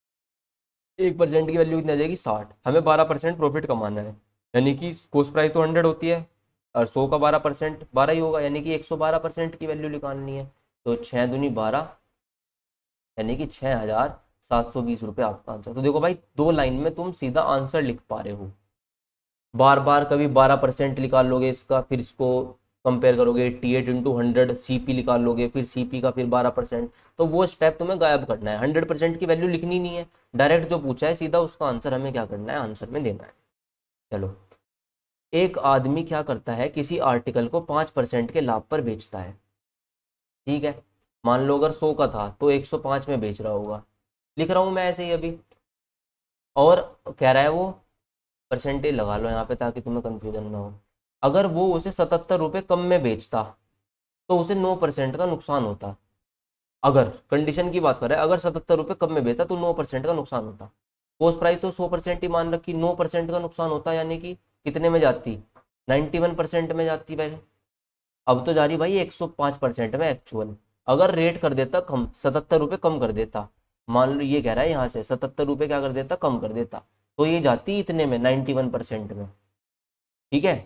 एक परसेंट की वैल्यू कितनी आ जाएगी, साठ। हमें बारह परसेंट प्रॉफिट कमाना है, यानी कि कॉस्ट प्राइस तो हंड्रेड होती है और सौ का बारह परसेंट बारह ही होगा, यानी कि एक सौ बारह परसेंट की वैल्यू निकालनी है। तो छः दूनी बारह, यानी कि छः हजार सात सौ बीस रुपये आपका आंसर। तो देखो भाई, दो लाइन में तुम सीधा आंसर लिख पा रहे हो। बार बार कभी बारह परसेंट निकाल लोगे इसका, फिर इसको कंपेयर करोगे, eighty eight into hundred C P निकाल लोगे, फिर सी पी का फिर बारह परसेंट, तो वो स्टेप तुम्हें गायब करना है। हंड्रेड परसेंट की वैल्यू लिखनी नहीं है, डायरेक्ट जो पूछा है सीधा उसका आंसर हमें क्या करना है, आंसर में देना है। चलो, एक आदमी क्या करता है, किसी आर्टिकल को पाँच परसेंट के लाभ पर बेचता है। ठीक है, मान लो अगर सौ का था तो एक सौ पाँच में बेच रहा होगा, लिख रहा हूँ मैं ऐसे ही अभी। और कह रहा है वो, परसेंटेज लगा लो यहाँ पे ताकि तुम्हें कंफ्यूजन ना हो, अगर वो उसे सतहत्तर रुपये कम में बेचता तो उसे नौ परसेंट का नुकसान होता। अगर कंडीशन की बात करें, अगर सतहत्तर रुपये कम में बेचता तो नौ परसेंट का नुकसान होता। कॉस्ट प्राइस तो सौ परसेंट ही मान रखी, नौ परसेंट का नुकसान होता, यानी कि कितने में जाती, नाइन्टी वन परसेंट में जाती पहले। अब तो जा रही भाई एक सौ पाँच परसेंट में एक्चुअल। अगर रेट कर देता कम, सतहत्तर रुपये कम कर देता, मान लो ये कह रहा है यहाँ से सतहत्तर रुपये क्या कर देता, कम कर देता, तो ये जाती इतने में, नाइन्टी वन परसेंट में। ठीक है,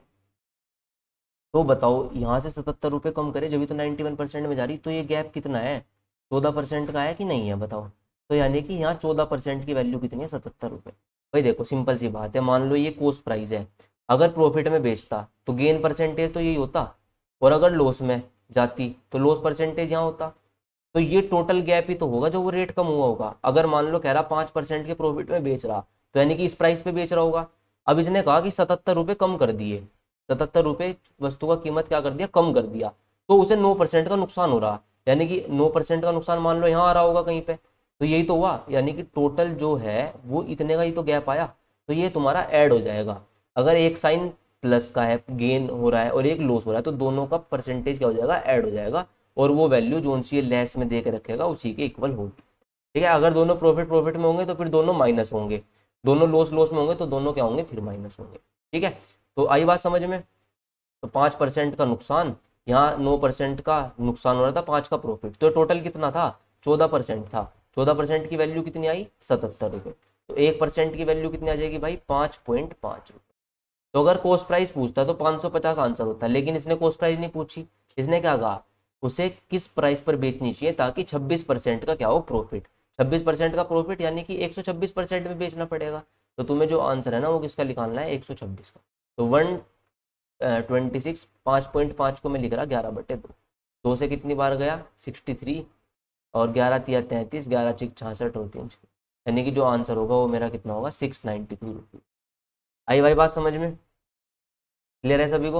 तो बताओ यहाँ से सतहत्तर रुपये कम करे जब भी तो नाइन्टी वन परसेंट में जा रही, तो ये गैप कितना है, चौदह परसेंट का है कि नहीं है बताओ। तो यानी कि यहाँ चौदह परसेंट की वैल्यू कितनी है, सतहत्तर रुपये। भाई देखो सिंपल सी बात है, मान लो ये कॉस्ट प्राइस है, अगर प्रॉफिट में बेचता तो गेन परसेंटेज तो यही होता, और अगर लॉस में जाती तो लॉस परसेंटेज यहाँ होता। तो ये टोटल गैप ही तो होगा जो वो रेट कम हुआ होगा। अगर मान लो कह रहा पाँच परसेंट के प्रॉफिट में बेच रहा, तो यानी कि इस प्राइस पे बेच रहा होगा। अब इसने कहा कि सतहत्तर रुपये कम कर दिए, सतहत्तर रुपये वस्तु का कीमत क्या कर दिया, कम कर दिया, तो उसे नौ परसेंट का नुकसान हो रहा, यानी कि नौ परसेंट का नुकसान मान लो यहाँ आ रहा होगा कहीं पे, तो यही तो हुआ, यानी कि टोटल जो है वो इतने का ही तो गैप आया, तो ये तुम्हारा ऐड हो जाएगा। अगर एक साइन प्लस का है, गेन हो रहा है, और एक लॉस हो रहा है, तो दोनों का परसेंटेज क्या हो जाएगा, ऐड हो जाएगा, और वो वैल्यू जो सी लेस में दे के रखेगा उसी के इक्वल होगी। ठीक है, अगर दोनों प्रॉफिट प्रॉफिट में होंगे तो फिर दोनों माइनस होंगे, दोनों लॉस लॉस में होंगे तो दोनों क्या होंगे, फिर माइनस होंगे। ठीक है, तो आई बात समझ में। तो पाँच परसेंट का नुकसान, यहाँ नौ परसेंट का नुकसान हो रहा था, पाँच का प्रॉफिट, तो टोटल कितना था, चौदह परसेंट था। चौदह परसेंट की वैल्यू कितनी आई, सतहत्तर रुपये। तो एक परसेंट की वैल्यू कितनी आ जाएगी भाई, पाँच पॉइंट पाँच रुपये। तो अगर कॉस्ट प्राइस पूछता तो पाँच सौ पचास आंसर होता, लेकिन इसने कॉस्ट प्राइस नहीं पूछी। इसने क्या कहा, उसे किस प्राइस पर बेचनी चाहिए ताकि छब्बीस परसेंट का क्या हो, प्रॉफिट। छब्बीस परसेंट का प्रॉफिट यानी कि एक सौ छब्बीस परसेंट में बेचना पड़ेगा। तो तुम्हें जो आंसर है ना वो किसका निकालना है, एक सौ छब्बीस का। तो वन ट्वेंटी सिक्स, पाँच पॉइंट पाँच को मैं लिख रहा ग्यारह बटे दो, दो से कितनी बार गया, सिक्सटी थ्री, और ग्यारह तिया तैंतीस, ग्यारह चिक छियासठ और तीन, यानी कि जो आंसर होगा वो मेरा कितना होगा, सिक्स नाइन्टी थ्री रुपीज। आई भाई बात समझ में, क्लियर है सभी को।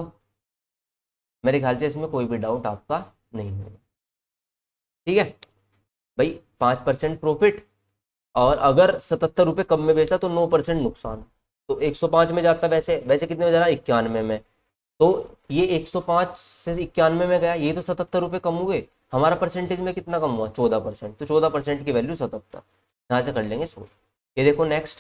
मेरे ख्याल से इसमें कोई भी डाउट आपका नहीं होगा। ठीक है भाई, पाँच परसेंट प्रॉफिट, और अगर सतहत्तर रुपये कम में बेचता तो नौ परसेंट नुकसान, तो एक सौ पाँच में जाता, वैसे वैसे कितने में जा रहा है, इक्यानवे में। तो ये एक सौ पाँच से इक्यानवे में गया, ये तो सतहत्तर रुपये कम हुए, हमारा परसेंटेज में कितना कम हुआ, चौदह परसेंट, तो चौदह परसेंट की वैल्यू सतहत्तर, यहाँ से कर लेंगे सोल्व। ये देखो नेक्स्ट,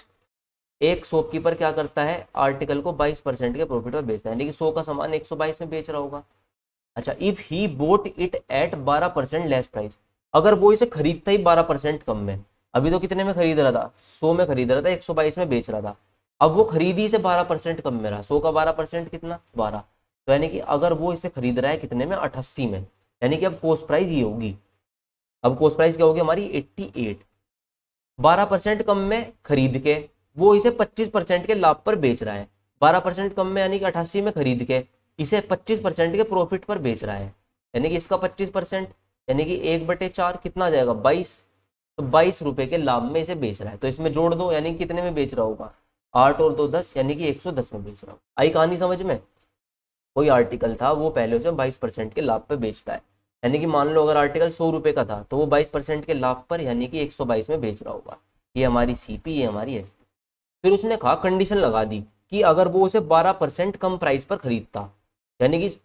एक शॉपकीपर क्या करता है, आर्टिकल को बाईस परसेंट के प्रॉफिट पर बेचता है, यानी कि सौ का सामान एक सौ बाईस में बेच रहा होगा। अच्छा, if he bought it at बारह परसेंट लेस प्राइस, अगर वो इसे खरीदता ही बारह परसेंट कम में, अभी तो कितने में खरीद रहा था, सौ में खरीद रहा था, एक सौ बाईस में बेच रहा था, अब वो खरीदी से बारह परसेंट कम में रहा, सौ का बारह परसेंट कितना, बारह, तो यानी कि अगर वो इसे खरीद रहा है कितने में, अट्ठासी में, यानी कि अब कॉस्ट प्राइस ये होगी, अब कॉस्ट प्राइस क्या होगी हमारी, अट्ठासी। बारह परसेंट कम में खरीद के वो इसे पच्चीस परसेंट के लाभ पर बेच रहा है, बारह परसेंट कम में यानी कि अट्ठासी में खरीद के इसे पच्चीस परसेंट के प्रॉफिट पर बेच रहा है, यानी कि इसका पच्चीस परसेंट, यानी कि एक बटे चार कितना आ जाएगा, बाईस, तो बाईस रुपए के लाभ में इसे बेच रहा है, तो इसमें जोड़ दो, यानी कि कितने में बेच रहा होगा, आठ और दो दस, यानी कि एक सौ दस में बेच रहा हूँ। आई कहानी समझ में। कोई आर्टिकल था, वो पहले उसे बाईस परसेंट के लाभ पे बेचता है, यानी कि मान लो अगर आर्टिकल सौ रुपए का था तो वो बाईस परसेंट के लाभ पर यानी कि एक सौ बाईस में बेच रहा होगा। ये हमारी सीपी, ये हमारी एसपी। फिर उसने कहा, कंडीशन लगा दी कि अगर वो उसे बारह परसेंट कम प्राइस पर खरीदता, यानी कि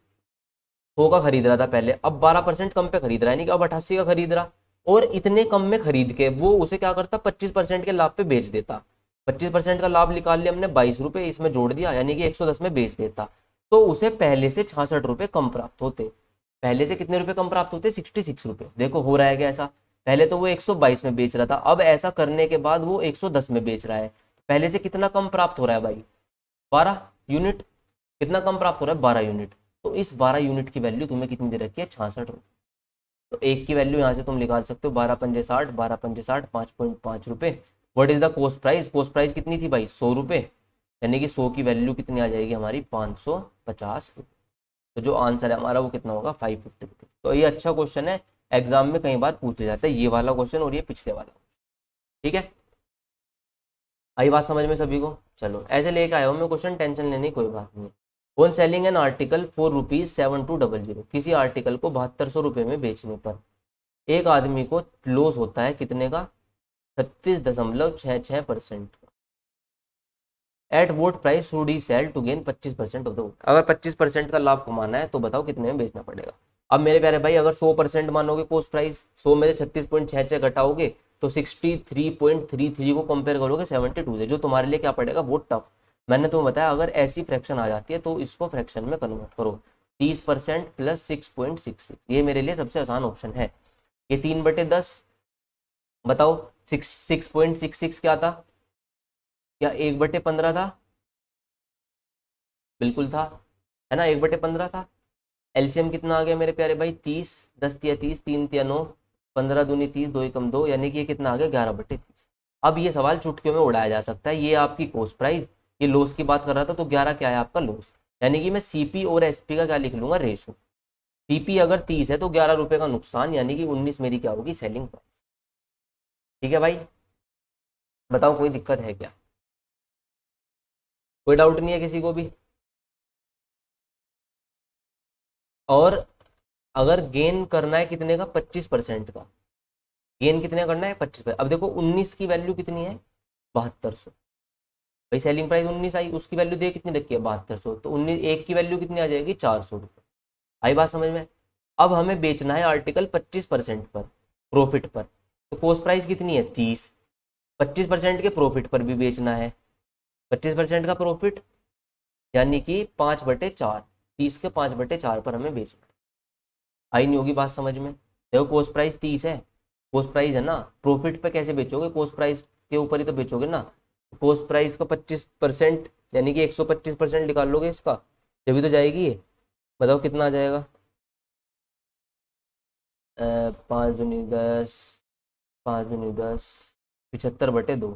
सौ का खरीद रहा था पहले, अब बारह परसेंट कम पे खरीद रहा है, यानी कि अब अट्ठासी का खरीद रहा, और इतने कम में खरीद के वो उसे क्या करता, पच्चीस परसेंट के लाभ पे बेच देता। पच्चीस परसेंट का लाभ निकाल लिया हमने, बाईस रुपए इसमें जोड़ दिया, यानी कि एक सौ दस में बेच देता, तो उसे पहले से छियासठ रुपए कम प्राप्त होते। पहले से कितने रुपए कम प्राप्त होते, सिक्सटी सिक्स रुपए। देखो हो रहा है क्या ऐसा, पहले तो वो एक सौ बाईस में बेच रहा था, अब ऐसा करने के बाद वो एक सौ दस में बेच रहा है, पहले से कितना कम प्राप्त हो रहा है भाई, बारह यूनिट। कितना कम प्राप्त हो रहा है, बारह यूनिट। तो इस बारह यूनिट की वैल्यू तुम्हें कितनी दे रखी है, छियासठ रुपये। तो एक की वैल्यू यहाँ से तुम निकाल सकते हो, बारह पंजे साठ, बारह पंजे साठ, पाँच पॉइंट पाँच रुपये। What is the cost price, cost price कितनी थी भाई, सौ रुपये, यानी कि सौ की वैल्यू कितनी आ जाएगी हमारी, पाँच सौ पचास रुपये। तो जो आंसर है हमारा वो कितना होगा, फाइव फिफ्टी रुपीज। तो ये अच्छा क्वेश्चन है, एग्जाम में कई बार पूछ जाता है ये वाला क्वेश्चन और ये पिछले वाला। ठीक है, आई बात समझ में सभी को। चलो ऐसे लेके आया हूँ मैं क्वेश्चन, टेंशन लेने की कोई बात नहीं। One selling an article four rupees seven two double zero, किसी आर्टिकल को बहत्तर सौ रुपये में बेचने पर एक आदमी को लॉस होता है कितने का, छत्तीस दशमलव छः छः परसेंट का। At what price should he sell to gain पच्चीस परसेंट ऑफ द वोट, अगर पच्चीस परसेंट का लाभ कमाना है तो बताओ कितने में बेचना पड़ेगा। अब मेरे प्यारे भाई, अगर सौ परसेंट मानोगे कॉस्ट प्राइस, सौ में से छत्तीस पॉइंट छः छः घटाओगे तो sixty three point three three को कंपेयर करोगे सेवेंटी टू से, जो तुम्हारे लिए क्या पड़ेगा, वो टफ। मैंने तुम्हें बताया अगर ऐसी फ्रैक्शन आ जाती है तो इसको फ्रैक्शन में कन्वर्ट करो, तीस percent plus six point six six, ये मेरे लिए सबसे आसान ऑप्शन है। ये तीन बटे दस, बताओ six six point six six क्या था, क्या एक बटे पंद्रह था, बिल्कुल था, है ना, एक बटे पंद्रह था। एलसीएम कितना आ गया मेरे प्यारे भाई, तीस, दस तिया तीस, तीन तिया नौ, पंद्रह दूनी तीस, दो एकम दो, यानी कि ये कितना आ गया, ग्यारह बटे तीस। अब ये सवाल चुटकियों में उड़ाया जा सकता है, ये आपकी कॉस्ट प्राइस, ये लॉस की बात कर रहा था, तो ग्यारह क्या है आपका लॉस, यानी कि मैं सीपी और एसपी का क्या लिख लूंगा, रेशो। सीपी अगर तीस है तो ग्यारह रुपए का नुकसान, यानी कि उन्नीस मेरी क्या होगी, सेलिंग प्राइस। ठीक है भाई, बताओ कोई दिक्कत है क्या, कोई डाउट नहीं है किसी को भी। और अगर गेन करना है कितने का, पच्चीस परसेंट का गेन कितने करना है, पच्चीस। अब देखो उन्नीस की वैल्यू कितनी है, बहत्तर सौ। भाई सेलिंग प्राइस उन्नीस आई, उसकी वैल्यू दे कितनी रखी है, बहत्तर सौ। तो उन्नीस एक की वैल्यू कितनी आ जाएगी, चार सौ रुपये। आई बात समझ में। अब हमें बेचना है आर्टिकल पच्चीस परसेंट पर, प्रॉफिट पर। तो कॉस्ट प्राइस कितनी है, तीस। पच्चीस परसेंट के प्रॉफिट पर भी बेचना है, पच्चीस परसेंट का प्रॉफिट यानी कि पाँच बटे चार, तीस के पाँच बटे चार पर हमें बेचना है। आई नहीं होगी बात समझ में। देखो कॉस्ट प्राइस तीस है, कॉस्ट प्राइस है ना, प्रॉफिट पे कैसे बेचोगे, कॉस्ट प्राइस के ऊपर ही तो बेचोगे ना। कॉस्ट प्राइस का पच्चीस परसेंट यानी कि एक सौ पच्चीस परसेंट निकाल लोगे इसका, तभी तो जाएगी ये। बताओ कितना आ जाएगा, पाँच दूनी दस, पाँच दूनी दस, पिछहत्तर बटे दो।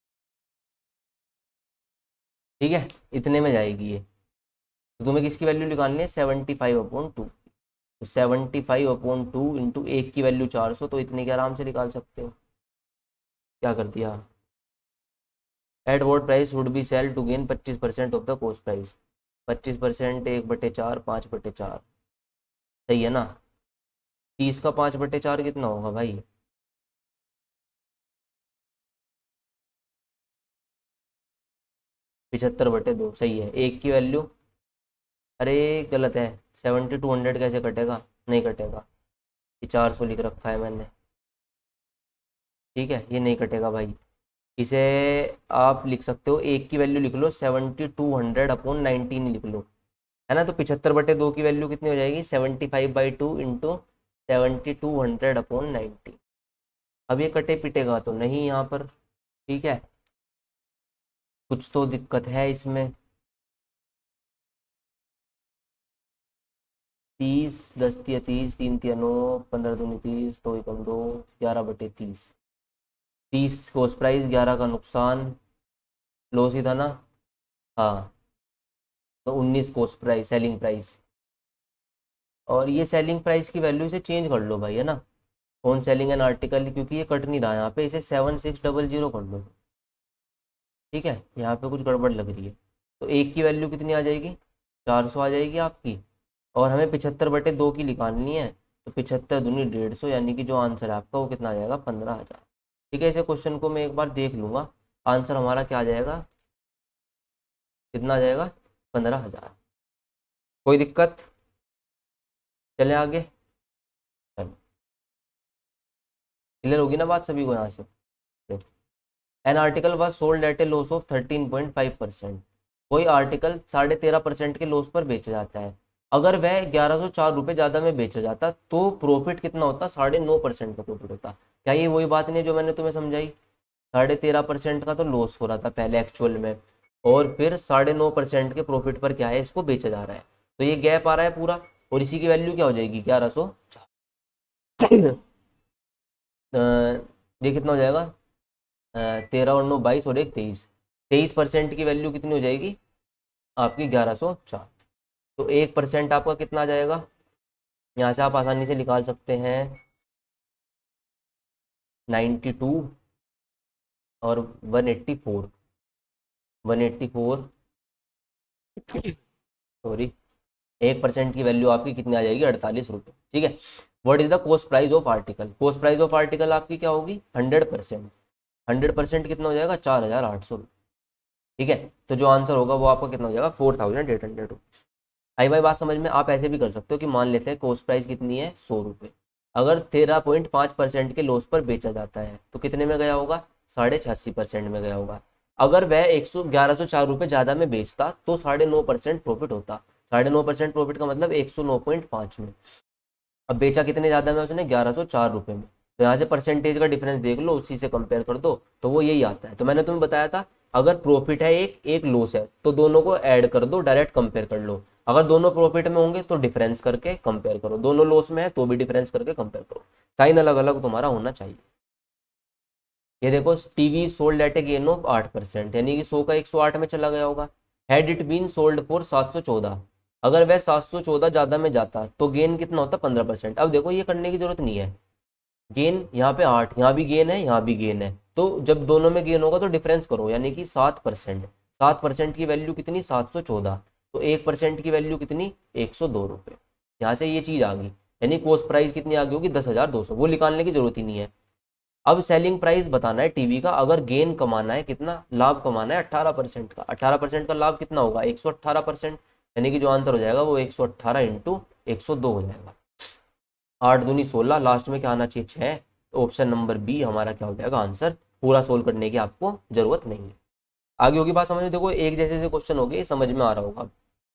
ठीक है, इतने में जाएगी ये। तो तुम्हें किसकी वैल्यू निकालनी है, सेवेंटी फाइव अपॉन टू। तो seventy five upon two into एक की वैल्यू चार सौ, तो इतने के आराम से निकाल सकते हो। क्या कर दिया, at what price would be sell to gain पच्चीस percent of the cost price. पच्चीस परसेंट एक बटे चार, पाँच बटे चार, सही है ना। तीस का पाँच बटे चार कितना होगा भाई, पिछहत्तर बटे दो, सही है। एक की वैल्यू, अरे गलत है, सेवेंटी टू हंड्रेड कैसे कटेगा, नहीं कटेगा, ये चार सौ लिख रखा है मैंने। ठीक है, ये नहीं कटेगा भाई। इसे आप लिख सकते हो, एक की वैल्यू लिख लो seventy two hundred upon nineteen लिख लो, है ना। तो पिछहत्तर बटे दो की वैल्यू कितनी हो जाएगी, seventy five by two into seventy two hundred upon nineteen. अब ये कटे पिटेगा तो नहीं यहाँ पर, ठीक है, कुछ तो दिक्कत है इसमें। तीस, दस तिया तीस, तीन तिया नौ, पंद्रह दूनी तीस, दो एकम दो, ग्यारह बटे तीस। तीस कॉस्ट प्राइस, ग्यारह का नुकसान, लॉस ही था ना। हाँ, तो उन्नीस कॉस्ट प्राइस, सेलिंग प्राइस। और ये सेलिंग प्राइस की वैल्यू से चेंज कर लो भाई, है ना, ऑन सेलिंग एन आर्टिकल, क्योंकि ये कट नहीं रहा यहाँ पे, इसे सेवन सिक्स डबल जीरो कर लो। ठीक है, यहाँ पे कुछ गड़बड़ लग रही है। तो एक की वैल्यू कितनी आ जाएगी, चार सौ आ जाएगी आपकी। और हमें पिछहत्तर बटे दो की निकालनी है, तो पिछहत्तर दूनी डेढ़ सौ, यानी कि जो आंसर है आपका वो कितना आ जाएगा, पंद्रह हज़ार। ठीक है, इसे क्वेश्चन को मैं एक बार देख लूँगा, आंसर हमारा क्या आ जाएगा, कितना आ जाएगा, पंद्रह हज़ार। कोई दिक्कत, चले आगे। चलो, क्लियर होगी ना बात सभी को यहाँ से। An article was sold at a loss of thirteen point five percent. कोई आर्टिकल साढ़े तेरह परसेंट के लॉस पर बेचा जाता है, अगर वह ग्यारह सौ चार रुपये ज़्यादा में बेचा जाता तो प्रॉफिट कितना होता, साढ़े नौ परसेंट का प्रॉफिट होता। क्या ये वही बात नहीं जो मैंने तुम्हें समझाई, साढ़े तेरह परसेंट का तो लॉस हो रहा था पहले एक्चुअल में, और फिर साढ़े नौ परसेंट के प्रॉफिट पर क्या है, इसको बेचा जा रहा है। तो ये गैप आ रहा है पूरा, और इसी की वैल्यू क्या हो जाएगी, ग्यारह सौ चार। ये कितना हो जाएगा, तेरह और नौ बाईस, और एक तेईस, तेईस परसेंट की वैल्यू कितनी हो जाएगी आपकी, ग्यारह सौ चार। तो एक परसेंट आपका कितना आ जाएगा, यहाँ से आप आसानी से निकाल सकते हैं, नाइन्टी टू और one eighty four, one eighty four, sorry, एक परसेंट की वैल्यू आपकी कितनी आ जाएगी, अड़तालीस रुपये। ठीक है, what is the cost price of article, cost price of article आपकी क्या होगी, हंड्रेड परसेंट, हंड्रेड परसेंट कितना हो जाएगा, चार हज़ार आठ सौ रुपये। ठीक है, तो जो आंसर होगा वो आपका कितना हो जाएगा, four thousand eight hundred rupees. आई भाई बात समझ में। आप ऐसे भी कर सकते हो कि मान लेते हैं कॉस्ट प्राइस कितनी है, सौ रुपये, अगर तेरह पॉइंट पाँच परसेंट के लॉस पर बेचा जाता है तो कितने में गया होगा, साढ़े छियासी परसेंट में गया होगा। अगर वह एक सौ ग्यारह सौ चार रुपये ज़्यादा में बेचता तो साढ़े नौ परसेंट प्रॉफिट होता। साढ़े नौ परसेंट प्रॉफिट का मतलब एक सौ नौ पॉइंट पाँच में। अब बेचा कितने ज़्यादा में उसने, ग्यारह सौ चार रुपये में, तो यहाँ से परसेंटेज का डिफरेंस देख लो, उसी से कंपेयर कर दो, तो वो यही आता है। तो मैंने तुम्हें बताया था, अगर प्रॉफिट है एक, एक लॉस है, तो दोनों को ऐड कर दो, डायरेक्ट कंपेयर कर लो। अगर दोनों प्रॉफिट में होंगे तो डिफरेंस करके कंपेयर करो, दोनों लॉस में है तो भी डिफरेंस करके कंपेयर करो, साइन अलग अलग तुम्हारा होना चाहिए। ये देखो, TV sold at a gain of आठ परसेंट, यानी कि सौ का एक सौ आठ में चला गया होगा। Had it been sold for सात सौ चौदह, अगर वह सात सौ चौदह ज़्यादा में जाता तो गेन कितना होता, पंद्रह परसेंट। अब देखो ये करने की जरूरत नहीं है, गेन यहाँ पे आठ, यहाँ भी गेन है, यहाँ भी गेन है, तो जब दोनों में गेन होगा तो डिफरेंस करो, यानी कि सात परसेंट, सात परसेंट की वैल्यू कितनी, सात सौ चौदह, तो एक परसेंट की वैल्यू कितनी, एक सौ दो रुपये। यहाँ से ये चीज़ आ गई, यानी कॉस्ट प्राइस कितनी आ गई होगी दस हज़ार दो सौ, वो निकालने की जरूरत ही नहीं है। अब सेलिंग प्राइस बताना है टीवी का, अगर गेन कमाना है, कितना लाभ कमाना है अट्ठारह परसेंट का, अट्ठारह परसेंट का लाभ कितना होगा एक सौ अट्ठारह परसेंट, यानी कि जो आंसर हो जाएगा वो एक सौ अट्ठारह इंटू एक सौ दो हो जाएगा। आठ दूनी सोलह, लास्ट में क्या आना चाहिए छः, तो ऑप्शन नंबर बी हमारा क्या हो जाएगा आंसर। पूरा सोल्व करने की आपको जरूरत नहीं है। आगे होगी बात समझ में, देखो एक जैसे से क्वेश्चन हो गए, समझ में आ रहा होगा।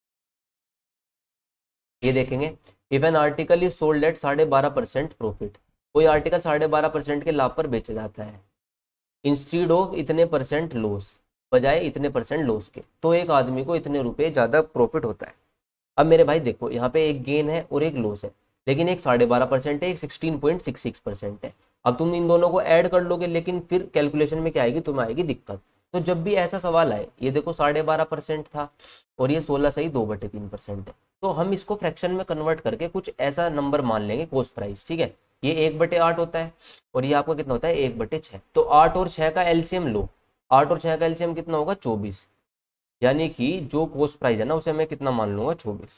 ये देखेंगे, if an article is sold at साढ़े बारह परसेंट प्रॉफिट, कोई आर्टिकल साढ़े बारह परसेंट के लाभ पर बेचा जाता है, इंस्टीड ऑफ इतने परसेंट लॉस, बजाय इतने परसेंट लॉस के, तो एक आदमी को इतने रुपए ज़्यादा प्रॉफिट होता है। अब मेरे भाई देखो, यहाँ पे एक गेन है और एक लॉस है, लेकिन एक साढ़े बारह परसेंट है, एक sixteen point six six percent है। अब तुम इन दोनों को ऐड कर लोगे, लेकिन फिर कैलकुलेशन में क्या आएगी, तुम्हें आएगी दिक्कत। तो जब भी ऐसा सवाल आए, ये देखो साढ़े बारह परसेंट था और ये सोलह सही दो बटे तीन परसेंट है, तो हम इसको फ्रैक्शन में कन्वर्ट करके कुछ ऐसा नंबर मान लेंगे कॉस्ट प्राइस, ठीक है। ये एक बटे आठ होता है और ये आपका कितना होता है एक बटे छः, तो आठ और छः का एलसीएम लो, आठ और छः का एलसीएम कितना होगा चौबीस, यानी कि जो कॉस्ट प्राइस है ना उसे मैं कितना मान लूंगा चौबीस।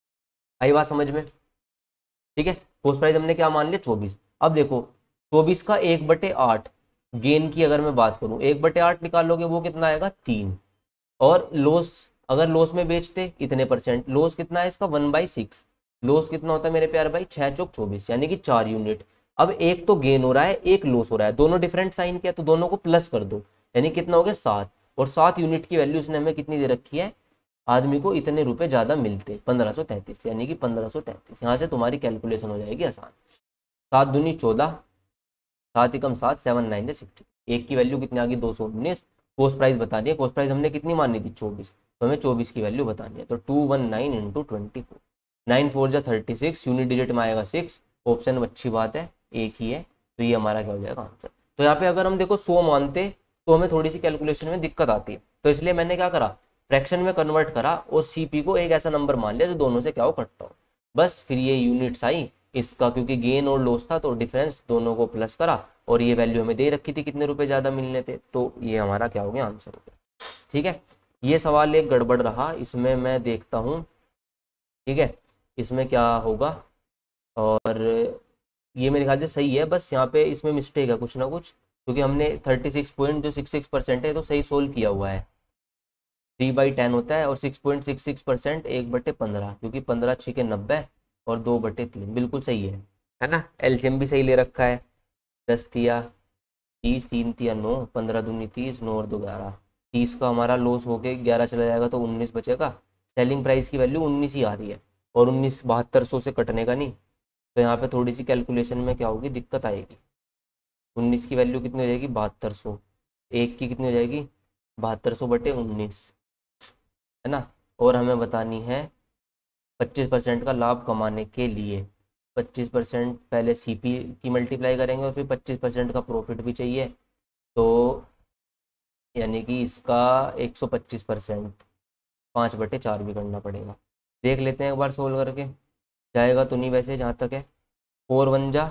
आई बात समझ में, ठीक है। कॉस्ट प्राइस हमने क्या मान लिया चौबीस। अब देखो चौबीस का एक बटे आठ गेन की अगर मैं बात करूं, एक बटे आठ निकालोगे वो कितना आएगा तीन, और लॉस अगर लॉस में बेचते इतने परसेंट, लॉस कितना है इसका वन बाई सिक्स, लॉस कितना होता है मेरे प्यारे भाई छः चौक चौबीस, यानी कि चार यूनिट। अब एक तो गेन हो रहा है एक लॉस हो रहा है, दोनों डिफरेंट साइन किया तो दोनों को प्लस कर दो, यानी कितना हो गया सात, और सात यूनिट की वैल्यू उसने हमें कितनी दे रखी है, आदमी को इतने रुपए ज्यादा मिलते पंद्रह सौ तैंतीस, यानी कि पंद्रह सौ तैंतीस। यहाँ से तुम्हारी कैलकुलेशन हो जाएगी आसान। सात दूनी चौदह, सात एकम सात, सेवन नाइन सिक्सटी, एक की वैल्यू कितनी आ गई दो सौ उन्नीस। कॉस्ट प्राइस बतानी है, कॉस्ट प्राइस हमने कितनी मानी थी चौबीस, तो हमें चौबीस की वैल्यू बतानी है, तो two one nine into twenty four, nine four जा थर्टी सिक्स, यूनिट डिजिट में आएगा सिक्स, ऑप्शन में अच्छी बात है एक ही है, तो ये हमारा क्या हो जाएगा आंसर। तो यहाँ पे अगर हम देखो सौ मानते तो हमें थोड़ी सी कैलकुलेशन में दिक्कत आती है, तो इसलिए मैंने क्या करा फ्रैक्शन में कन्वर्ट करा और सीपी को एक ऐसा नंबर मान लिया जो दोनों से क्या हो कटता हो, बस फिर ये यूनिट्स आई इसका, क्योंकि गेन और लॉस था तो डिफरेंस दोनों को प्लस करा, और ये वैल्यू हमें दे रखी थी कितने रुपए ज़्यादा मिलने थे, तो ये हमारा क्या हो गया आंसर हो गया। ठीक है, ये सवाल एक गड़बड़ रहा, इसमें मैं देखता हूँ, ठीक है इसमें क्या होगा, और ये मेरे ख्याल से सही है, बस यहाँ पे इसमें मिस्टेक है कुछ ना कुछ, क्योंकि हमने थर्टी सिक्स पॉइंट जो सिक्स सिक्स परसेंट है तो सही सोल्व किया हुआ है, थ्री बाई टेन होता है, और six point six six percent एक बटे पंद्रह, क्योंकि पंद्रह छः नब्बे और दो बटे तीन बिल्कुल सही है है ना। एलसीएम भी सही ले रखा है, दस तिया तीस, तीन तिया नौ, पंद्रह दूनी तीस, नौ और दो ग्यारह, तीस का हमारा लॉस होके ग्यारह चला जाएगा तो उन्नीस बचेगा, सेलिंग प्राइस की वैल्यू उन्नीस ही आ रही है, और उन्नीस बहत्तर सौ से कटने का नहीं, तो यहाँ पे थोड़ी सी कैलकुलेशन में क्या होगी दिक्कत आएगी। उन्नीस की वैल्यू कितनी हो जाएगी बहत्तर सौ, एक की कितनी हो जाएगी बहत्तर सौ बटे उन्नीस, है ना, और हमें बतानी है पच्चीस परसेंट का लाभ कमाने के लिए पच्चीस परसेंट पहले सीपी की मल्टीप्लाई करेंगे और फिर पच्चीस परसेंट का प्रॉफिट भी चाहिए, तो यानी कि इसका एक सौ पच्चीस परसेंट पाँच बटे चार भी करना पड़ेगा। देख लेते हैं एक बार सोल्व करके, जाएगा तो नहीं वैसे जहाँ तक है, फोर वन जा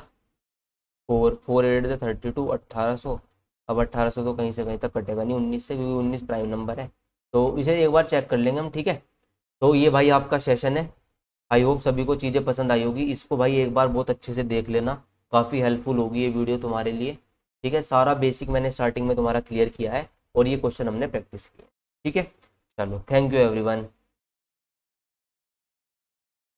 फोर, फोर एट जा थर्टी टू, अट्ठारह सौ, अब अट्ठारह सौ तो कहीं से कहीं तक कटेगा नहीं उन्नीस से, क्योंकि उन्नीस प्राइम नंबर है, तो इसे एक बार चेक कर लेंगे हम। ठीक है, तो ये भाई आपका सेशन है, आई होप सभी को चीज़ें पसंद आई होगी, इसको भाई एक बार बहुत अच्छे से देख लेना, काफ़ी हेल्पफुल होगी ये वीडियो तुम्हारे लिए। ठीक है, सारा बेसिक मैंने स्टार्टिंग में तुम्हारा क्लियर किया है और ये क्वेश्चन हमने प्रैक्टिस किया। ठीक है, चलो थैंक यू एवरीवन।